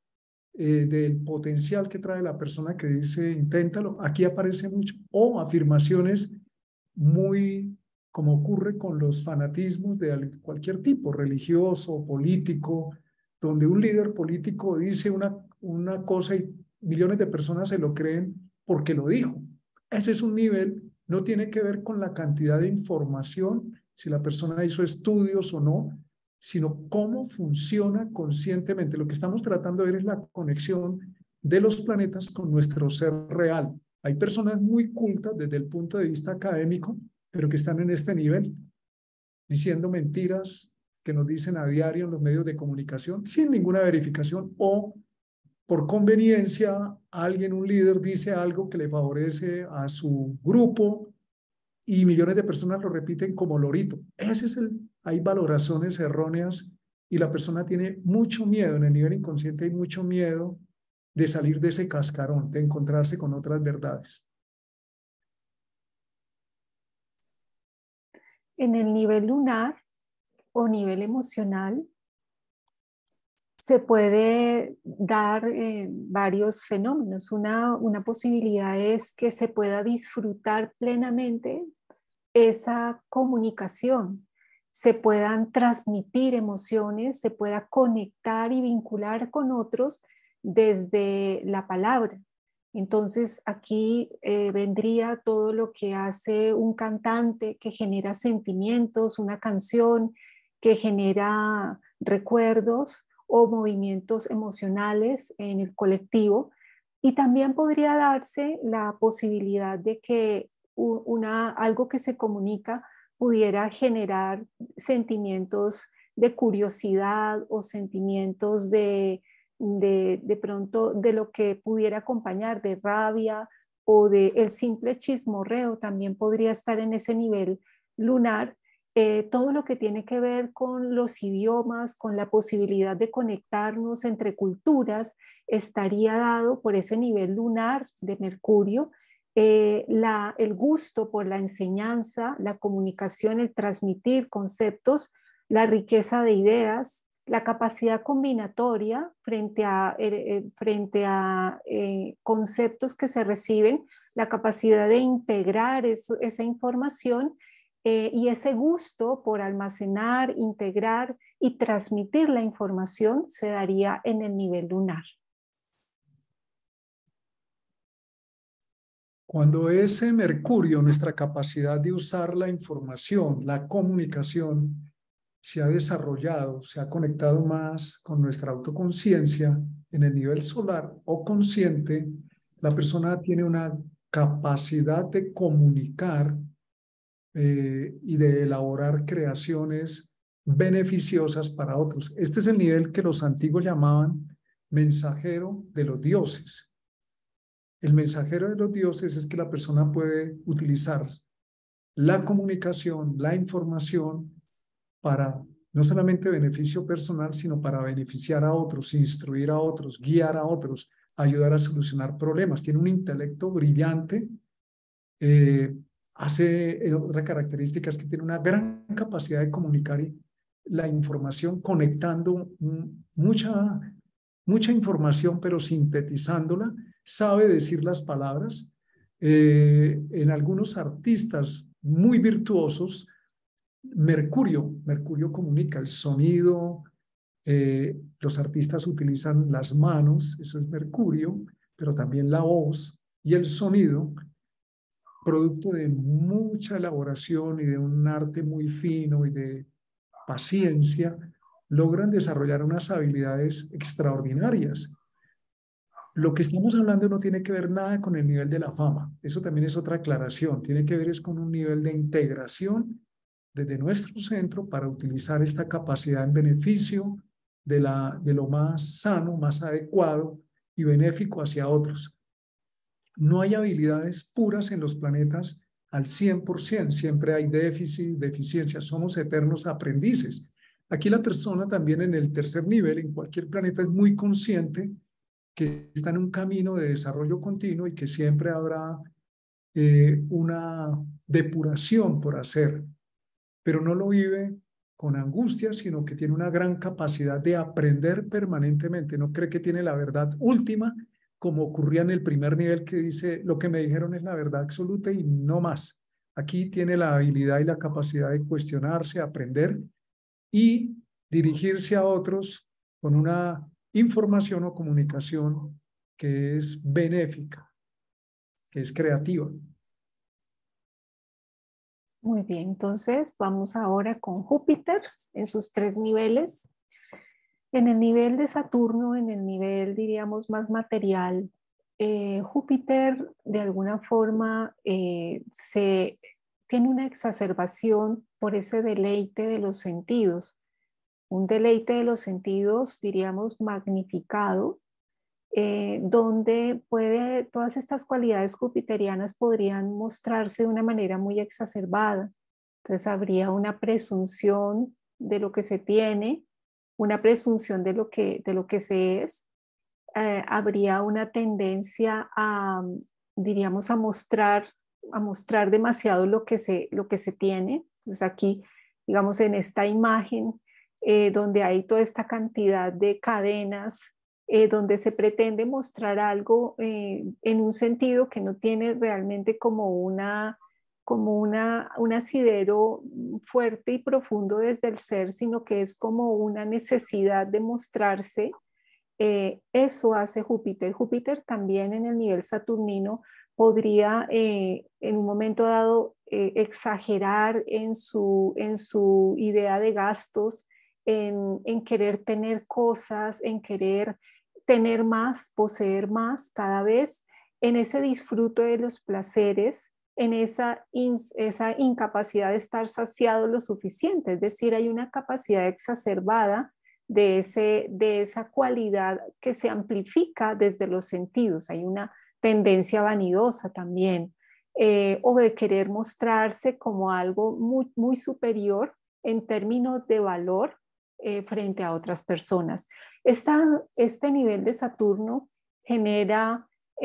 del potencial que trae la persona que dice inténtalo, aquí aparece mucho. O afirmaciones muy, como ocurre con los fanatismos de cualquier tipo, religioso, político, donde un líder político dice una cosa y millones de personas se lo creen porque lo dijo. Ese es un nivel, no tiene que ver con la cantidad de información, si la persona hizo estudios o no, sino cómo funciona conscientemente. Lo que estamos tratando de ver es la conexión de los planetas con nuestro ser real. Hay personas muy cultas desde el punto de vista académico, pero que están en este nivel, diciendo mentiras que nos dicen a diario en los medios de comunicación sin ninguna verificación o por conveniencia alguien, un líder, dice algo que le favorece a su grupo y millones de personas lo repiten como lorito. Hay valoraciones erróneas y la persona tiene mucho miedo, en el nivel inconsciente hay mucho miedo de salir de ese cascarón, de encontrarse con otras verdades. En el nivel lunar o nivel emocional se puede dar varios fenómenos. Una posibilidad es que se pueda disfrutar plenamente esa comunicación, se puedan transmitir emociones, se pueda conectar y vincular con otros desde la palabra. Entonces aquí vendría todo lo que hace un cantante que genera sentimientos, una canción que genera recuerdos o movimientos emocionales en el colectivo. Y también podría darse la posibilidad de que algo que se comunica pudiera generar sentimientos de curiosidad o sentimientos de pronto de lo que pudiera acompañar de rabia o de el simple chismorreo también podría estar en ese nivel lunar. Todo lo que tiene que ver con los idiomas, con la posibilidad de conectarnos entre culturas, estaría dado por ese nivel lunar de Mercurio. El gusto por la enseñanza, la comunicación, el transmitir conceptos, la riqueza de ideas, la capacidad combinatoria frente a conceptos que se reciben, la capacidad de integrar esa información y ese gusto por almacenar, integrar y transmitir la información se daría en el nivel lunar. Cuando ese Mercurio, nuestra capacidad de usar la información, la comunicación, se ha desarrollado, se ha conectado más con nuestra autoconciencia en el nivel solar o consciente, la persona tiene una capacidad de comunicar y de elaborar creaciones beneficiosas para otros. Este es el nivel que los antiguos llamaban mensajero de los dioses. El mensajero de los dioses es que la persona puede utilizar la comunicación, la información para no solamente beneficio personal, sino para beneficiar a otros, instruir a otros, guiar a otros, ayudar a solucionar problemas. Tiene un intelecto brillante. Otra característica es que tiene una gran capacidad de comunicar la información, conectando mucha información, pero sintetizándola. Sabe decir las palabras. En algunos artistas muy virtuosos, Mercurio comunica el sonido. Los artistas utilizan las manos, eso es Mercurio, pero también la voz y el sonido, producto de mucha elaboración y de un arte muy fino y de paciencia, logran desarrollar unas habilidades extraordinarias. Lo que estamos hablando no tiene que ver nada con el nivel de la fama. Eso también es otra aclaración. Tiene que ver es con un nivel de integración desde nuestro centro para utilizar esta capacidad en beneficio de lo más sano, más adecuado y benéfico hacia otros. No hay habilidades puras en los planetas al 100%. Siempre hay déficit, deficiencias. Somos eternos aprendices. Aquí la persona también en el tercer nivel, en cualquier planeta, es muy consciente que está en un camino de desarrollo continuo y que siempre habrá una depuración por hacer, pero no lo vive con angustia, sino que tiene una gran capacidad de aprender permanentemente. No cree que tiene la verdad última, como ocurría en el primer nivel, que dice, lo que me dijeron es la verdad absoluta y no más. Aquí tiene la habilidad y la capacidad de cuestionarse, aprender y dirigirse a otros con una información o comunicación que es benéfica, que es creativa. Muy bien, entonces vamos ahora con Júpiter en sus 3 niveles. En el nivel de Saturno, en el nivel, diríamos, más material, Júpiter de alguna forma tiene una exacerbación por ese deleite de los sentidos, un deleite de los sentidos, diríamos, magnificado, donde todas estas cualidades jupiterianas podrían mostrarse de una manera muy exacerbada. Entonces habría una presunción de lo que se tiene, una presunción de lo que se es. Habría una tendencia a, diríamos, a mostrar demasiado lo que se tiene. Entonces aquí, digamos, en esta imagen, donde hay toda esta cantidad de cadenas, donde se pretende mostrar algo en un sentido que no tiene realmente como un asidero fuerte y profundo desde el ser, sino que es como una necesidad de mostrarse. Eso hace Júpiter. Júpiter también en el nivel saturnino podría en un momento dado exagerar en su idea de gastos, en querer tener cosas, en querer tener más, poseer más cada vez, en ese disfrute de los placeres, en esa incapacidad de estar saciado lo suficiente. Es decir, hay una capacidad exacerbada de esa cualidad que se amplifica desde los sentidos. Hay una tendencia vanidosa también, o de querer mostrarse como algo muy, muy superior en términos de valor frente a otras personas. Este nivel de Saturno genera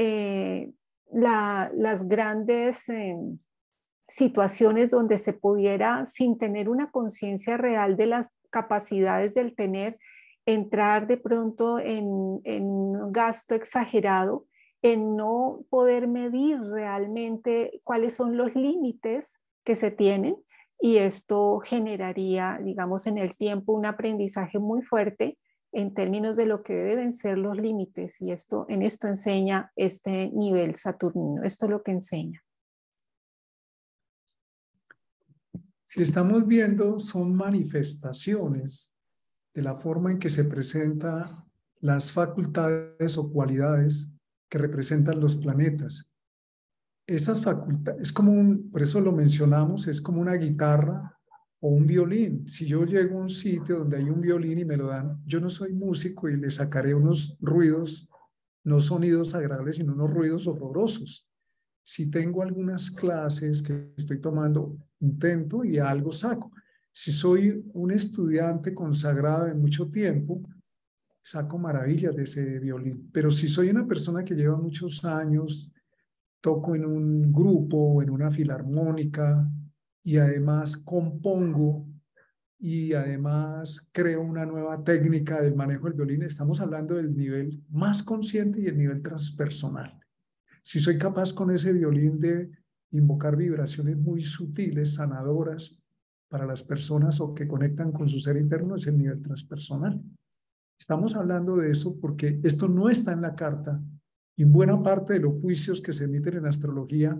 las grandes situaciones donde se pudiera, sin tener una conciencia real de las capacidades del tener, entrar de pronto en un gasto exagerado, en no poder medir realmente cuáles son los límites que se tienen, y esto generaría, digamos, en el tiempo un aprendizaje muy fuerte en términos de lo que deben ser los límites, y en esto enseña este nivel saturnino, esto es lo que enseña. Si estamos viendo, son manifestaciones de la forma en que se presentan las facultades o cualidades que representan los planetas. esas facultades, es como un, por eso lo mencionamos, es como una guitarra o un violín. Si yo llego a un sitio donde hay un violín y me lo dan, yo no soy músico y le sacaré unos ruidos, no sonidos agradables, sino unos ruidos horrorosos. Si tengo algunas clases que estoy tomando, intento y algo saco. Si soy un estudiante consagrado de mucho tiempo, saco maravillas de ese violín. Pero si soy una persona que lleva muchos años, toco en un grupo o en una filarmónica y además compongo y además creo una nueva técnica del manejo del violín, estamos hablando del nivel más consciente y el nivel transpersonal. Si soy capaz con ese violín de invocar vibraciones muy sutiles, sanadoras para las personas o que conectan con su ser interno, es el nivel transpersonal. Estamos hablando de eso porque esto no está en la carta y en buena parte de los juicios que se emiten en astrología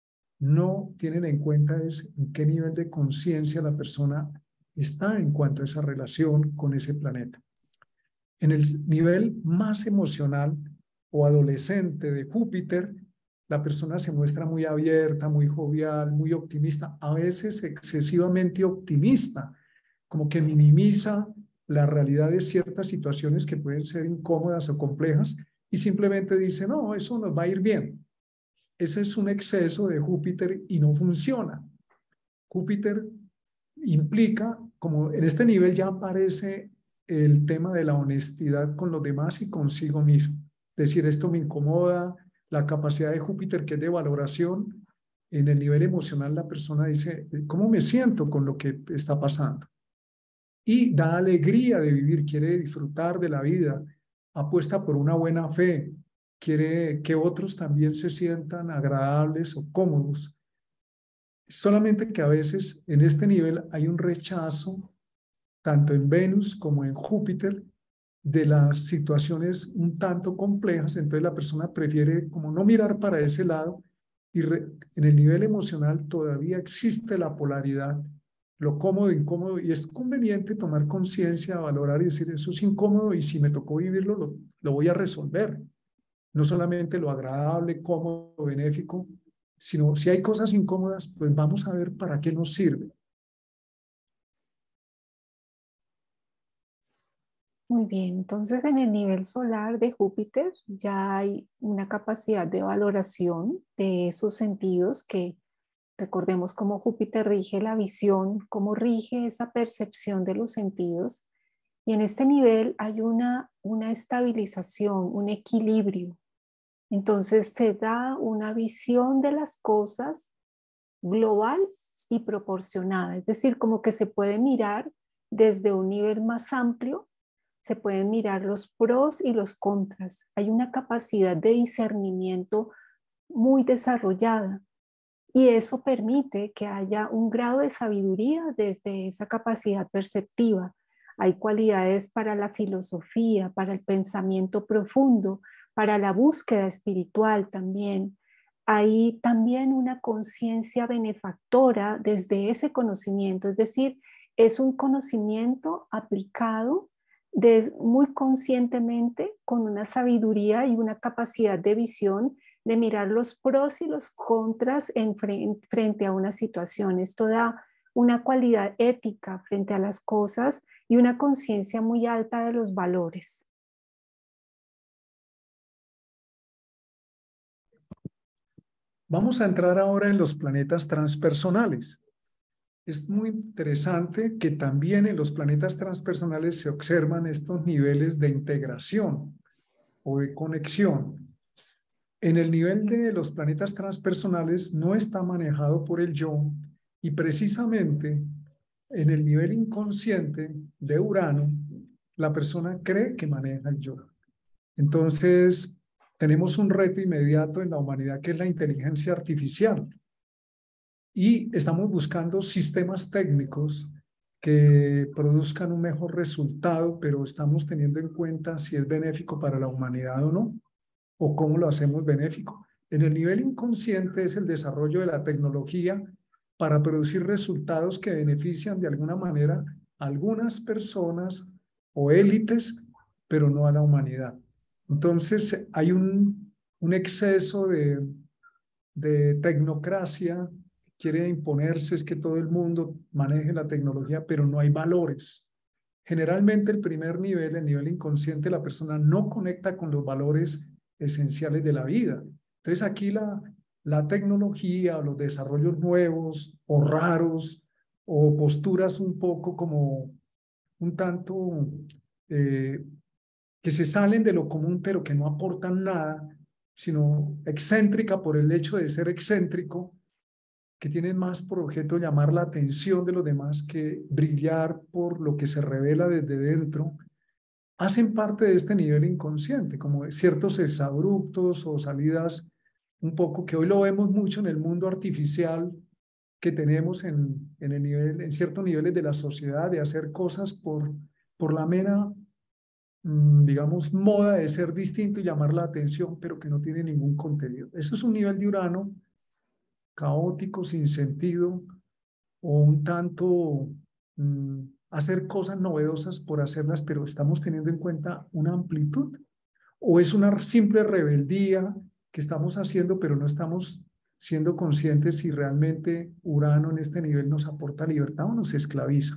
no tienen en cuenta es en qué nivel de conciencia la persona está en cuanto a esa relación con ese planeta. En el nivel más emocional o adolescente de Júpiter, la persona se muestra muy abierta, muy jovial, muy optimista, a veces excesivamente optimista, como que minimiza la realidad de ciertas situaciones que pueden ser incómodas o complejas y simplemente dice, no, eso nos va a ir bien. Ese es un exceso de Júpiter y no funciona. Júpiter implica, como en este nivel ya aparece el tema de la honestidad con los demás y consigo mismo. Es decir, esto me incomoda, la capacidad de Júpiter que es de valoración, en el nivel emocional la persona dice, ¿cómo me siento con lo que está pasando? Y da alegría de vivir, quiere disfrutar de la vida, apuesta por una buena fe, quiere que otros también se sientan agradables o cómodos. Solamente que a veces en este nivel hay un rechazo, tanto en Venus como en Júpiter, de las situaciones un tanto complejas, entonces la persona prefiere como no mirar para ese lado y en el nivel emocional todavía existe la polaridad, lo cómodo, incómodo, y es conveniente tomar conciencia, valorar y decir, eso es incómodo y si me tocó vivirlo, lo voy a resolver. No solamente lo agradable, cómodo, benéfico, sino si hay cosas incómodas, pues vamos a ver para qué nos sirve. Muy bien, entonces en el nivel solar de Júpiter ya hay una capacidad de valoración de esos sentidos que recordemos cómo Júpiter rige la visión, cómo rige esa percepción de los sentidos. Y en este nivel hay una estabilización, un equilibrio. Entonces se da una visión de las cosas global y proporcionada, es decir, como que se puede mirar desde un nivel más amplio, se pueden mirar los pros y los contras. Hay una capacidad de discernimiento muy desarrollada y eso permite que haya un grado de sabiduría desde esa capacidad perceptiva. Hay cualidades para la filosofía, para el pensamiento profundo, para la búsqueda espiritual también. Hay también una conciencia benefactora desde ese conocimiento, es decir, es un conocimiento aplicado muy conscientemente con una sabiduría y una capacidad de visión de mirar los pros y los contras frente a una situación. Esto da una cualidad ética frente a las cosas y una conciencia muy alta de los valores. Vamos a entrar ahora en los planetas transpersonales. Es muy interesante que también en los planetas transpersonales se observan estos niveles de integración o de conexión. En el nivel de los planetas transpersonales no está manejado por el yo y precisamente en el nivel inconsciente de Urano, la persona cree que maneja el yo. Entonces, tenemos un reto inmediato en la humanidad que es la inteligencia artificial y estamos buscando sistemas técnicos que produzcan un mejor resultado, pero estamos teniendo en cuenta si es benéfico para la humanidad o no, o cómo lo hacemos benéfico. En el nivel inconsciente es el desarrollo de la tecnología para producir resultados que benefician de alguna manera a algunas personas o élites, pero no a la humanidad. Entonces hay un exceso de tecnocracia, quiere imponerse es que todo el mundo maneje la tecnología, pero no hay valores. Generalmente el primer nivel, el nivel inconsciente, la persona no conecta con los valores esenciales de la vida. Entonces aquí la tecnología, los desarrollos nuevos o raros o posturas un poco como un tanto que se salen de lo común pero que no aportan nada, sino excéntrica por el hecho de ser excéntrico, que tienen más por objeto llamar la atención de los demás que brillar por lo que se revela desde dentro, hacen parte de este nivel inconsciente, como ciertos exabruptos o salidas un poco que hoy lo vemos mucho en el mundo artificial que tenemos en el nivel, en ciertos niveles de la sociedad, de hacer cosas por la mera, digamos, moda de ser distinto y llamar la atención, pero que no tiene ningún contenido. Eso es un nivel de Urano caótico, sin sentido, o un tanto hacer cosas novedosas por hacerlas, pero estamos teniendo en cuenta una amplitud, o es una simple rebeldía que estamos haciendo, pero no estamos siendo conscientes si realmente Urano en este nivel nos aporta libertad o nos esclaviza.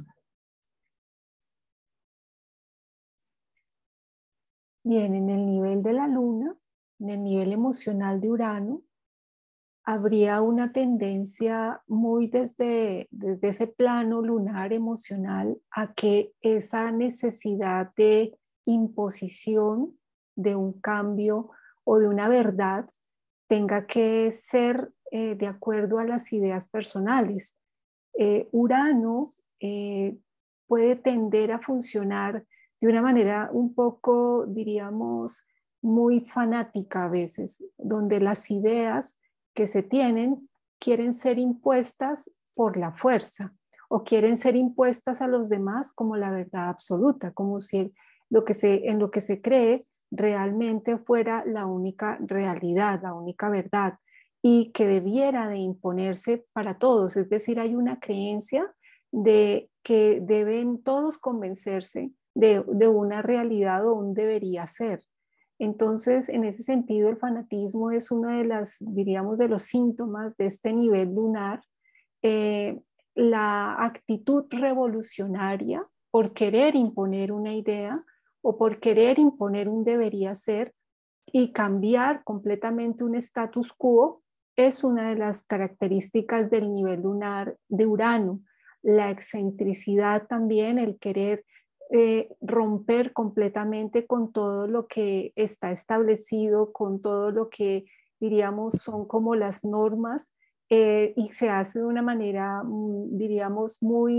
Bien, en el nivel de la luna, en el nivel emocional de Urano, habría una tendencia muy desde ese plano lunar emocional a que esa necesidad de imposición de un cambio o de una verdad tenga que ser de acuerdo a las ideas personales. Urano puede tender a funcionar de una manera un poco, diríamos, muy fanática a veces, donde las ideas que se tienen quieren ser impuestas por la fuerza o quieren ser impuestas a los demás como la verdad absoluta, como si en lo que se cree realmente fuera la única realidad, la única verdad y que debiera de imponerse para todos. Es decir, hay una creencia de que deben todos convencerse de una realidad o un debería ser. Entonces, en ese sentido, el fanatismo es uno de las, diríamos, de los síntomas de este nivel lunar. Eh, la actitud revolucionaria por querer imponer una idea o por querer imponer un debería ser y cambiar completamente un status quo es una de las características del nivel lunar de Urano. La excentricidad también, el querer romper completamente con todo lo que está establecido, con todo lo que diríamos son como las normas y se hace de una manera, diríamos,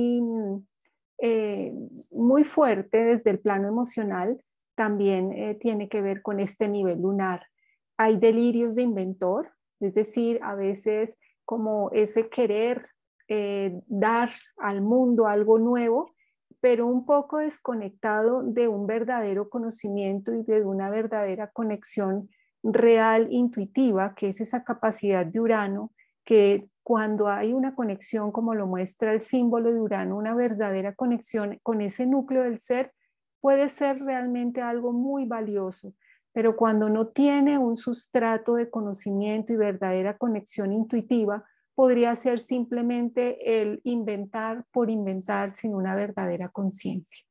muy fuerte desde el plano emocional, también tiene que ver con este nivel lunar. Hay delirios de inventor, es decir, a veces como ese querer dar al mundo algo nuevo, pero un poco desconectado de un verdadero conocimiento y de una verdadera conexión real, intuitiva, que es esa capacidad de Urano, que cuando hay una conexión, como lo muestra el símbolo de Urano, una verdadera conexión con ese núcleo del ser, puede ser realmente algo muy valioso. Pero cuando no tiene un sustrato de conocimiento y verdadera conexión intuitiva, podría ser simplemente el inventar por inventar sin una verdadera conciencia.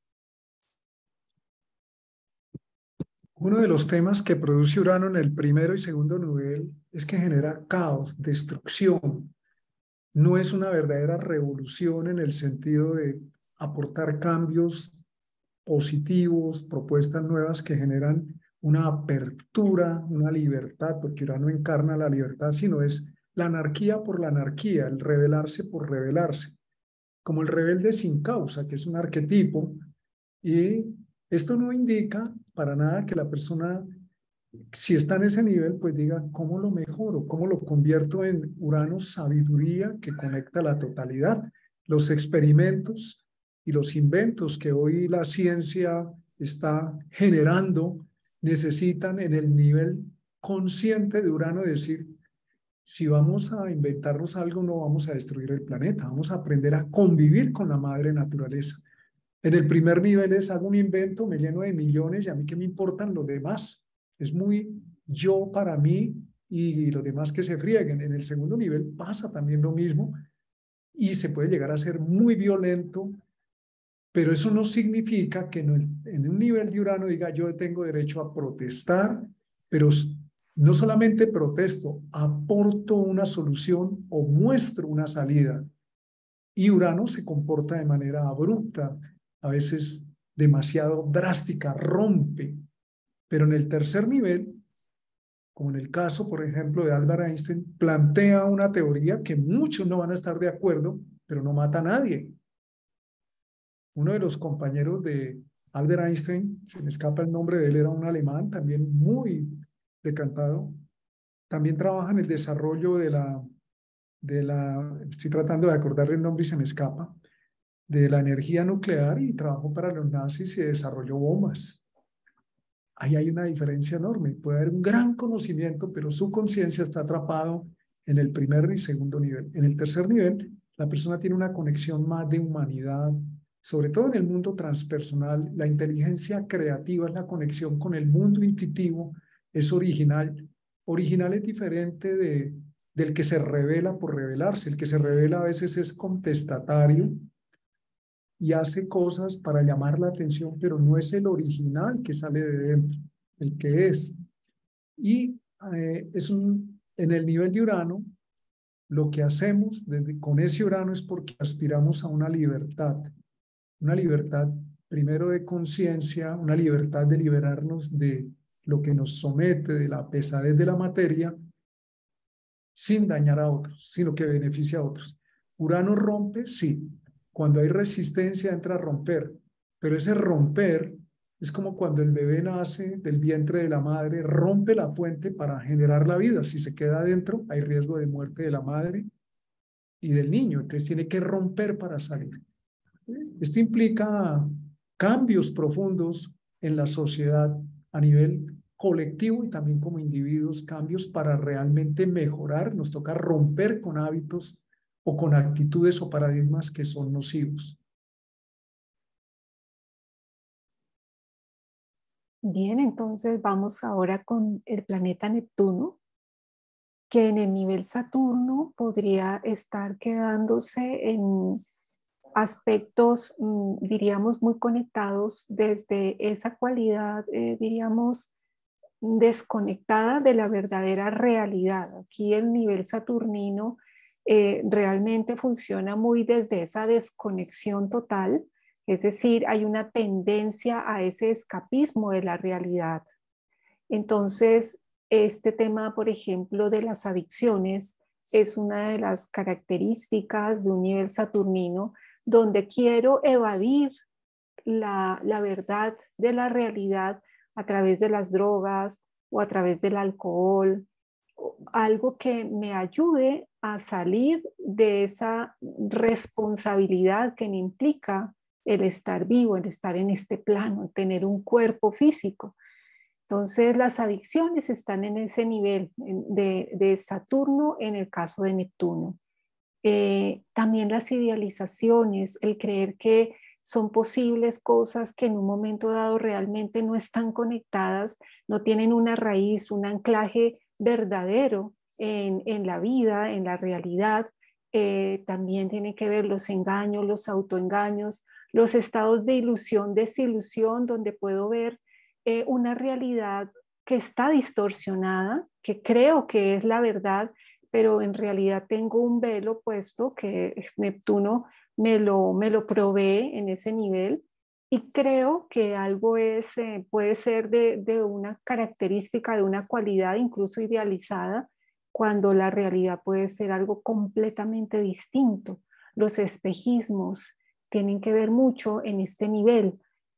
Uno de los temas que produce Urano en el primero y segundo nivel es que genera caos, destrucción. No es una verdadera revolución en el sentido de aportar cambios positivos, propuestas nuevas que generan una apertura, una libertad, porque Urano encarna la libertad, sino es la anarquía por la anarquía, el rebelarse por rebelarse, como el rebelde sin causa, que es un arquetipo, y esto no indica para nada que la persona, si está en ese nivel, pues diga, ¿cómo lo mejoro? ¿Cómo lo convierto en Urano sabiduría que conecta la totalidad? Los experimentos y los inventos que hoy la ciencia está generando necesitan en el nivel consciente de Urano decir, si vamos a inventarnos algo, no vamos a destruir el planeta, vamos a aprender a convivir con la madre naturaleza. En el primer nivel es, hago un invento, me lleno de millones y a mí qué me importan los demás. Es muy yo para mí y los demás que se frieguen. En el segundo nivel pasa también lo mismo y se puede llegar a ser muy violento, pero eso no significa que en un nivel de Urano diga yo tengo derecho a protestar, pero no solamente protesto, aporto una solución o muestro una salida. Y Urano se comporta de manera abrupta, a veces demasiado drástica, rompe. Pero en el tercer nivel, como en el caso, por ejemplo, de Albert Einstein, plantea una teoría que muchos no van a estar de acuerdo, pero no mata a nadie. Uno de los compañeros de Albert Einstein, se me escapa el nombre de él, era un alemán también muy decantado, también trabaja en el desarrollo estoy tratando de acordarle el nombre y se me escapa, de la energía nuclear, y trabajó para los nazis y desarrolló bombas. Ahí hay una diferencia enorme. Puede haber un gran conocimiento, pero su conciencia está atrapado en el primer y segundo nivel. En el tercer nivel, la persona tiene una conexión más de humanidad, sobre todo en el mundo transpersonal. La inteligencia creativa es la conexión con el mundo intuitivo, es original. Original es diferente del que se revela por revelarse. El que se revela a veces es contestatario y hace cosas para llamar la atención, pero no es el original que sale de dentro, el que es. Y en el nivel de Urano, lo que hacemos con ese Urano es porque aspiramos a una libertad primero de conciencia, una libertad de liberarnos de lo que nos somete, de la pesadez de la materia, sin dañar a otros, sino que beneficia a otros. Urano rompe, sí. Cuando hay resistencia entra a romper, pero ese romper es como cuando el bebé nace del vientre de la madre, rompe la fuente para generar la vida. Si se queda adentro, hay riesgo de muerte de la madre y del niño, entonces tiene que romper para salir. Esto implica cambios profundos en la sociedad a nivel colectivo y también como individuos, cambios para realmente mejorar. Nos toca romper con hábitos o con actitudes o paradigmas que son nocivos. Bien, entonces vamos ahora con el planeta Neptuno, que en el nivel Saturno podría estar quedándose en aspectos, diríamos, muy conectados desde esa cualidad, diríamos, desconectada de la verdadera realidad. Aquí el nivel saturnino realmente funciona muy desde esa desconexión total, es decir, hay una tendencia a ese escapismo de la realidad. Entonces, este tema, por ejemplo, de las adicciones es una de las características de un nivel saturnino donde quiero evadir la verdad de la realidad a través de las drogas o a través del alcohol, algo que me ayude a salir de esa responsabilidad que me implica el estar vivo, el estar en este plano, tener un cuerpo físico. Entonces, las adicciones están en ese nivel de Saturno en el caso de Neptuno. También las idealizaciones, el creer que son posibles cosas que en un momento dado realmente no están conectadas, no tienen una raíz, un anclaje verdadero en la vida, en la realidad. También tiene que ver los engaños, los autoengaños, los estados de ilusión, desilusión, donde puedo ver una realidad que está distorsionada, que creo que es la verdad, pero en realidad tengo un velo puesto que Neptuno me lo provee en ese nivel y creo que algo puede ser de una característica, de una cualidad incluso idealizada, cuando la realidad puede ser algo completamente distinto. Los espejismos tienen que ver mucho en este nivel.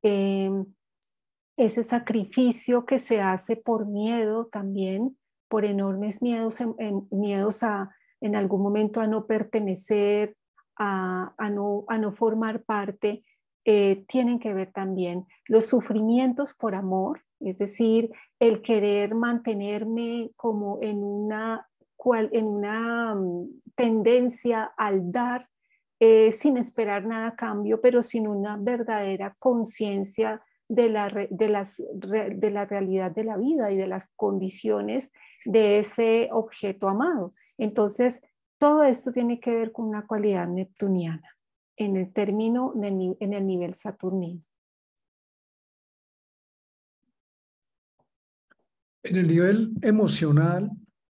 Ese sacrificio que se hace por miedo también, por enormes miedos, miedos a en algún momento a no pertenecer, a no formar parte, tienen que ver también los sufrimientos por amor, es decir, el querer mantenerme como en una tendencia al dar sin esperar nada a cambio, pero sin una verdadera conciencia de la realidad de la vida y de las condiciones de ese objeto amado. Entonces, todo esto tiene que ver con una cualidad neptuniana en el término, en el nivel saturnino. En el nivel emocional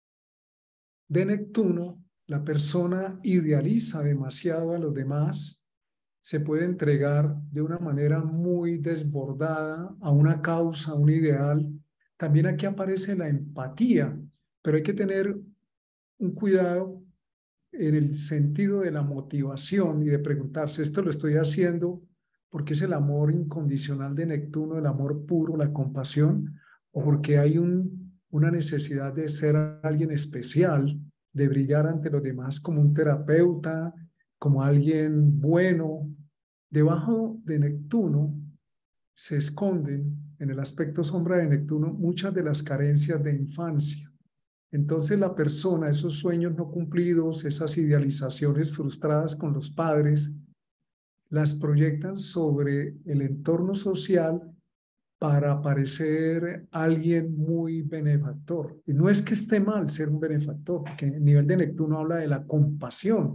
de Neptuno, la persona idealiza demasiado a los demás, se puede entregar de una manera muy desbordada a una causa, a un ideal. También aquí aparece la empatía, pero hay que tener un cuidado en el sentido de la motivación y de preguntarse, ¿esto lo estoy haciendo porque es el amor incondicional de Neptuno, el amor puro, la compasión, o porque hay una necesidad de ser alguien especial, de brillar ante los demás como un terapeuta, como alguien bueno? Debajo de Neptuno se esconden, en el aspecto sombra de Neptuno, muchas de las carencias de infancia. Entonces la persona, esos sueños no cumplidos, esas idealizaciones frustradas con los padres, las proyectan sobre el entorno social para parecer alguien muy benefactor. Y no es que esté mal ser un benefactor, porque el nivel de Neptuno habla de la compasión.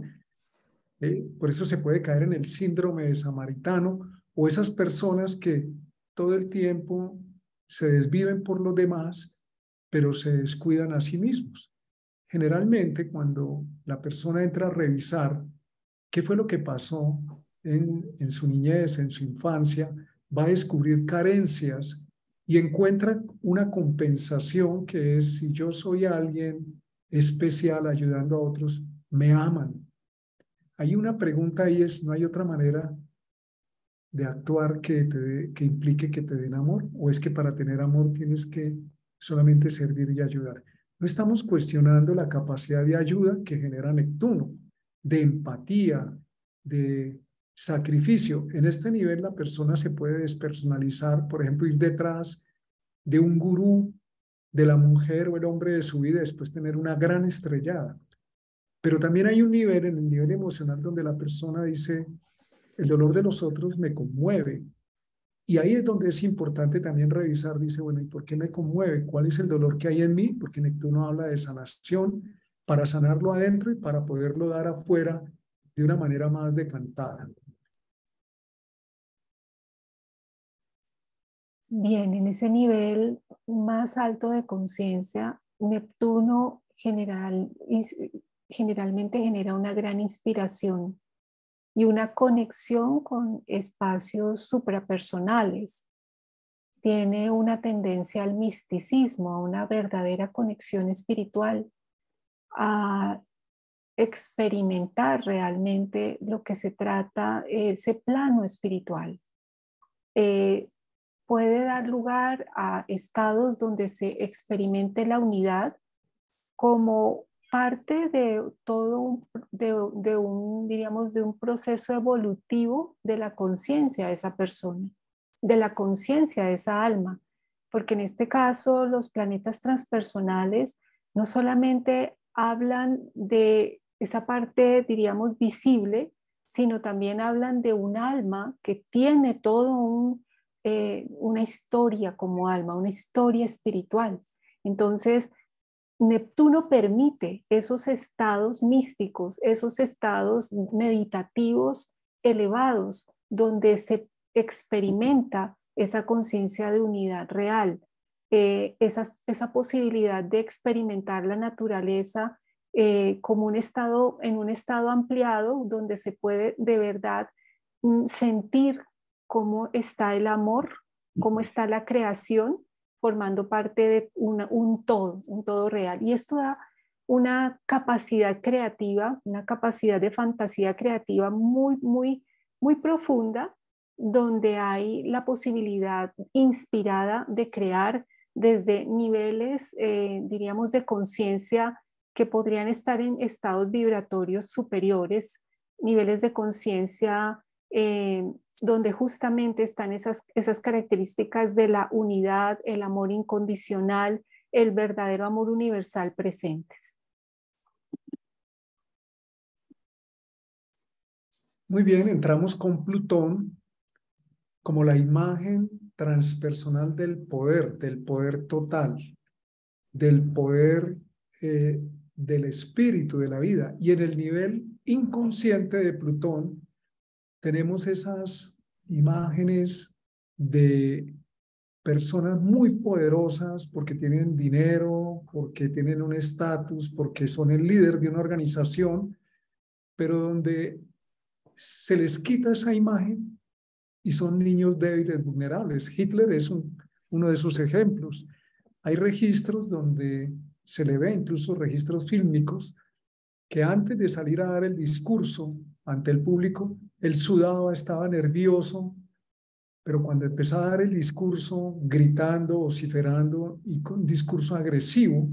Por eso se puede caer en el síndrome de samaritano o esas personas que todo el tiempo se desviven por los demás, pero se descuidan a sí mismos. Generalmente, cuando la persona entra a revisar qué fue lo que pasó en su niñez, en su infancia, va a descubrir carencias y encuentra una compensación que es: si yo soy alguien especial ayudando a otros, me aman. Hay una pregunta ahí, ¿no hay otra manera de actuar que implique que te den amor? ¿O es que para tener amor tienes que solamente servir y ayudar? No estamos cuestionando la capacidad de ayuda que genera Neptuno, de empatía, de sacrificio. En este nivel la persona se puede despersonalizar, por ejemplo, ir detrás de un gurú, de la mujer o el hombre de su vida, y después tener una gran estrellada. Pero también hay un nivel, en el nivel emocional, donde la persona dice: el dolor de los otros me conmueve. Y ahí es donde es importante también revisar, dice, bueno, ¿y por qué me conmueve? ¿Cuál es el dolor que hay en mí? Porque Neptuno habla de sanación, para sanarlo adentro y para poderlo dar afuera de una manera más decantada. Bien, en ese nivel más alto de conciencia, Neptuno generalmente genera una gran inspiración y una conexión con espacios suprapersonales. Tiene una tendencia al misticismo, a una verdadera conexión espiritual, a experimentar realmente lo que se trata, ese plano espiritual. Puede dar lugar a estados donde se experimente la unidad como parte de todo diríamos, de un proceso evolutivo de la conciencia de esa persona, de la conciencia de esa alma, porque en este caso los planetas transpersonales no solamente hablan de esa parte, diríamos, visible, sino también hablan de un alma que tiene una historia como alma, una historia espiritual. Entonces, Neptuno permite esos estados místicos, esos estados meditativos elevados, donde se experimenta esa conciencia de unidad real, esa posibilidad de experimentar la naturaleza como en un estado ampliado, donde se puede de verdad sentir cómo está el amor, cómo está la creación, formando parte de un todo real. Y esto da una capacidad creativa, una capacidad de fantasía creativa muy profunda, donde hay la posibilidad inspirada de crear desde niveles, diríamos, de conciencia que podrían estar en estados vibratorios superiores, niveles de conciencia donde justamente están esas características de la unidad, el amor incondicional, el verdadero amor universal presentes. Muy bien, entramos con Plutón. como la imagen transpersonal del poder total, del poder del espíritu de la vida. Y en el nivel inconsciente de Plutón tenemos esas imágenes de personas muy poderosas porque tienen dinero, porque tienen un estatus, porque son el líder de una organización, pero donde se les quita esa imagen y son niños débiles, vulnerables. Hitler es uno de sus ejemplos. Hay registros donde se le ve, incluso registros fílmicos, que antes de salir a dar el discurso ante el público, él sudaba, estaba nervioso, pero cuando empezó a dar el discurso gritando, vociferando y con un discurso agresivo,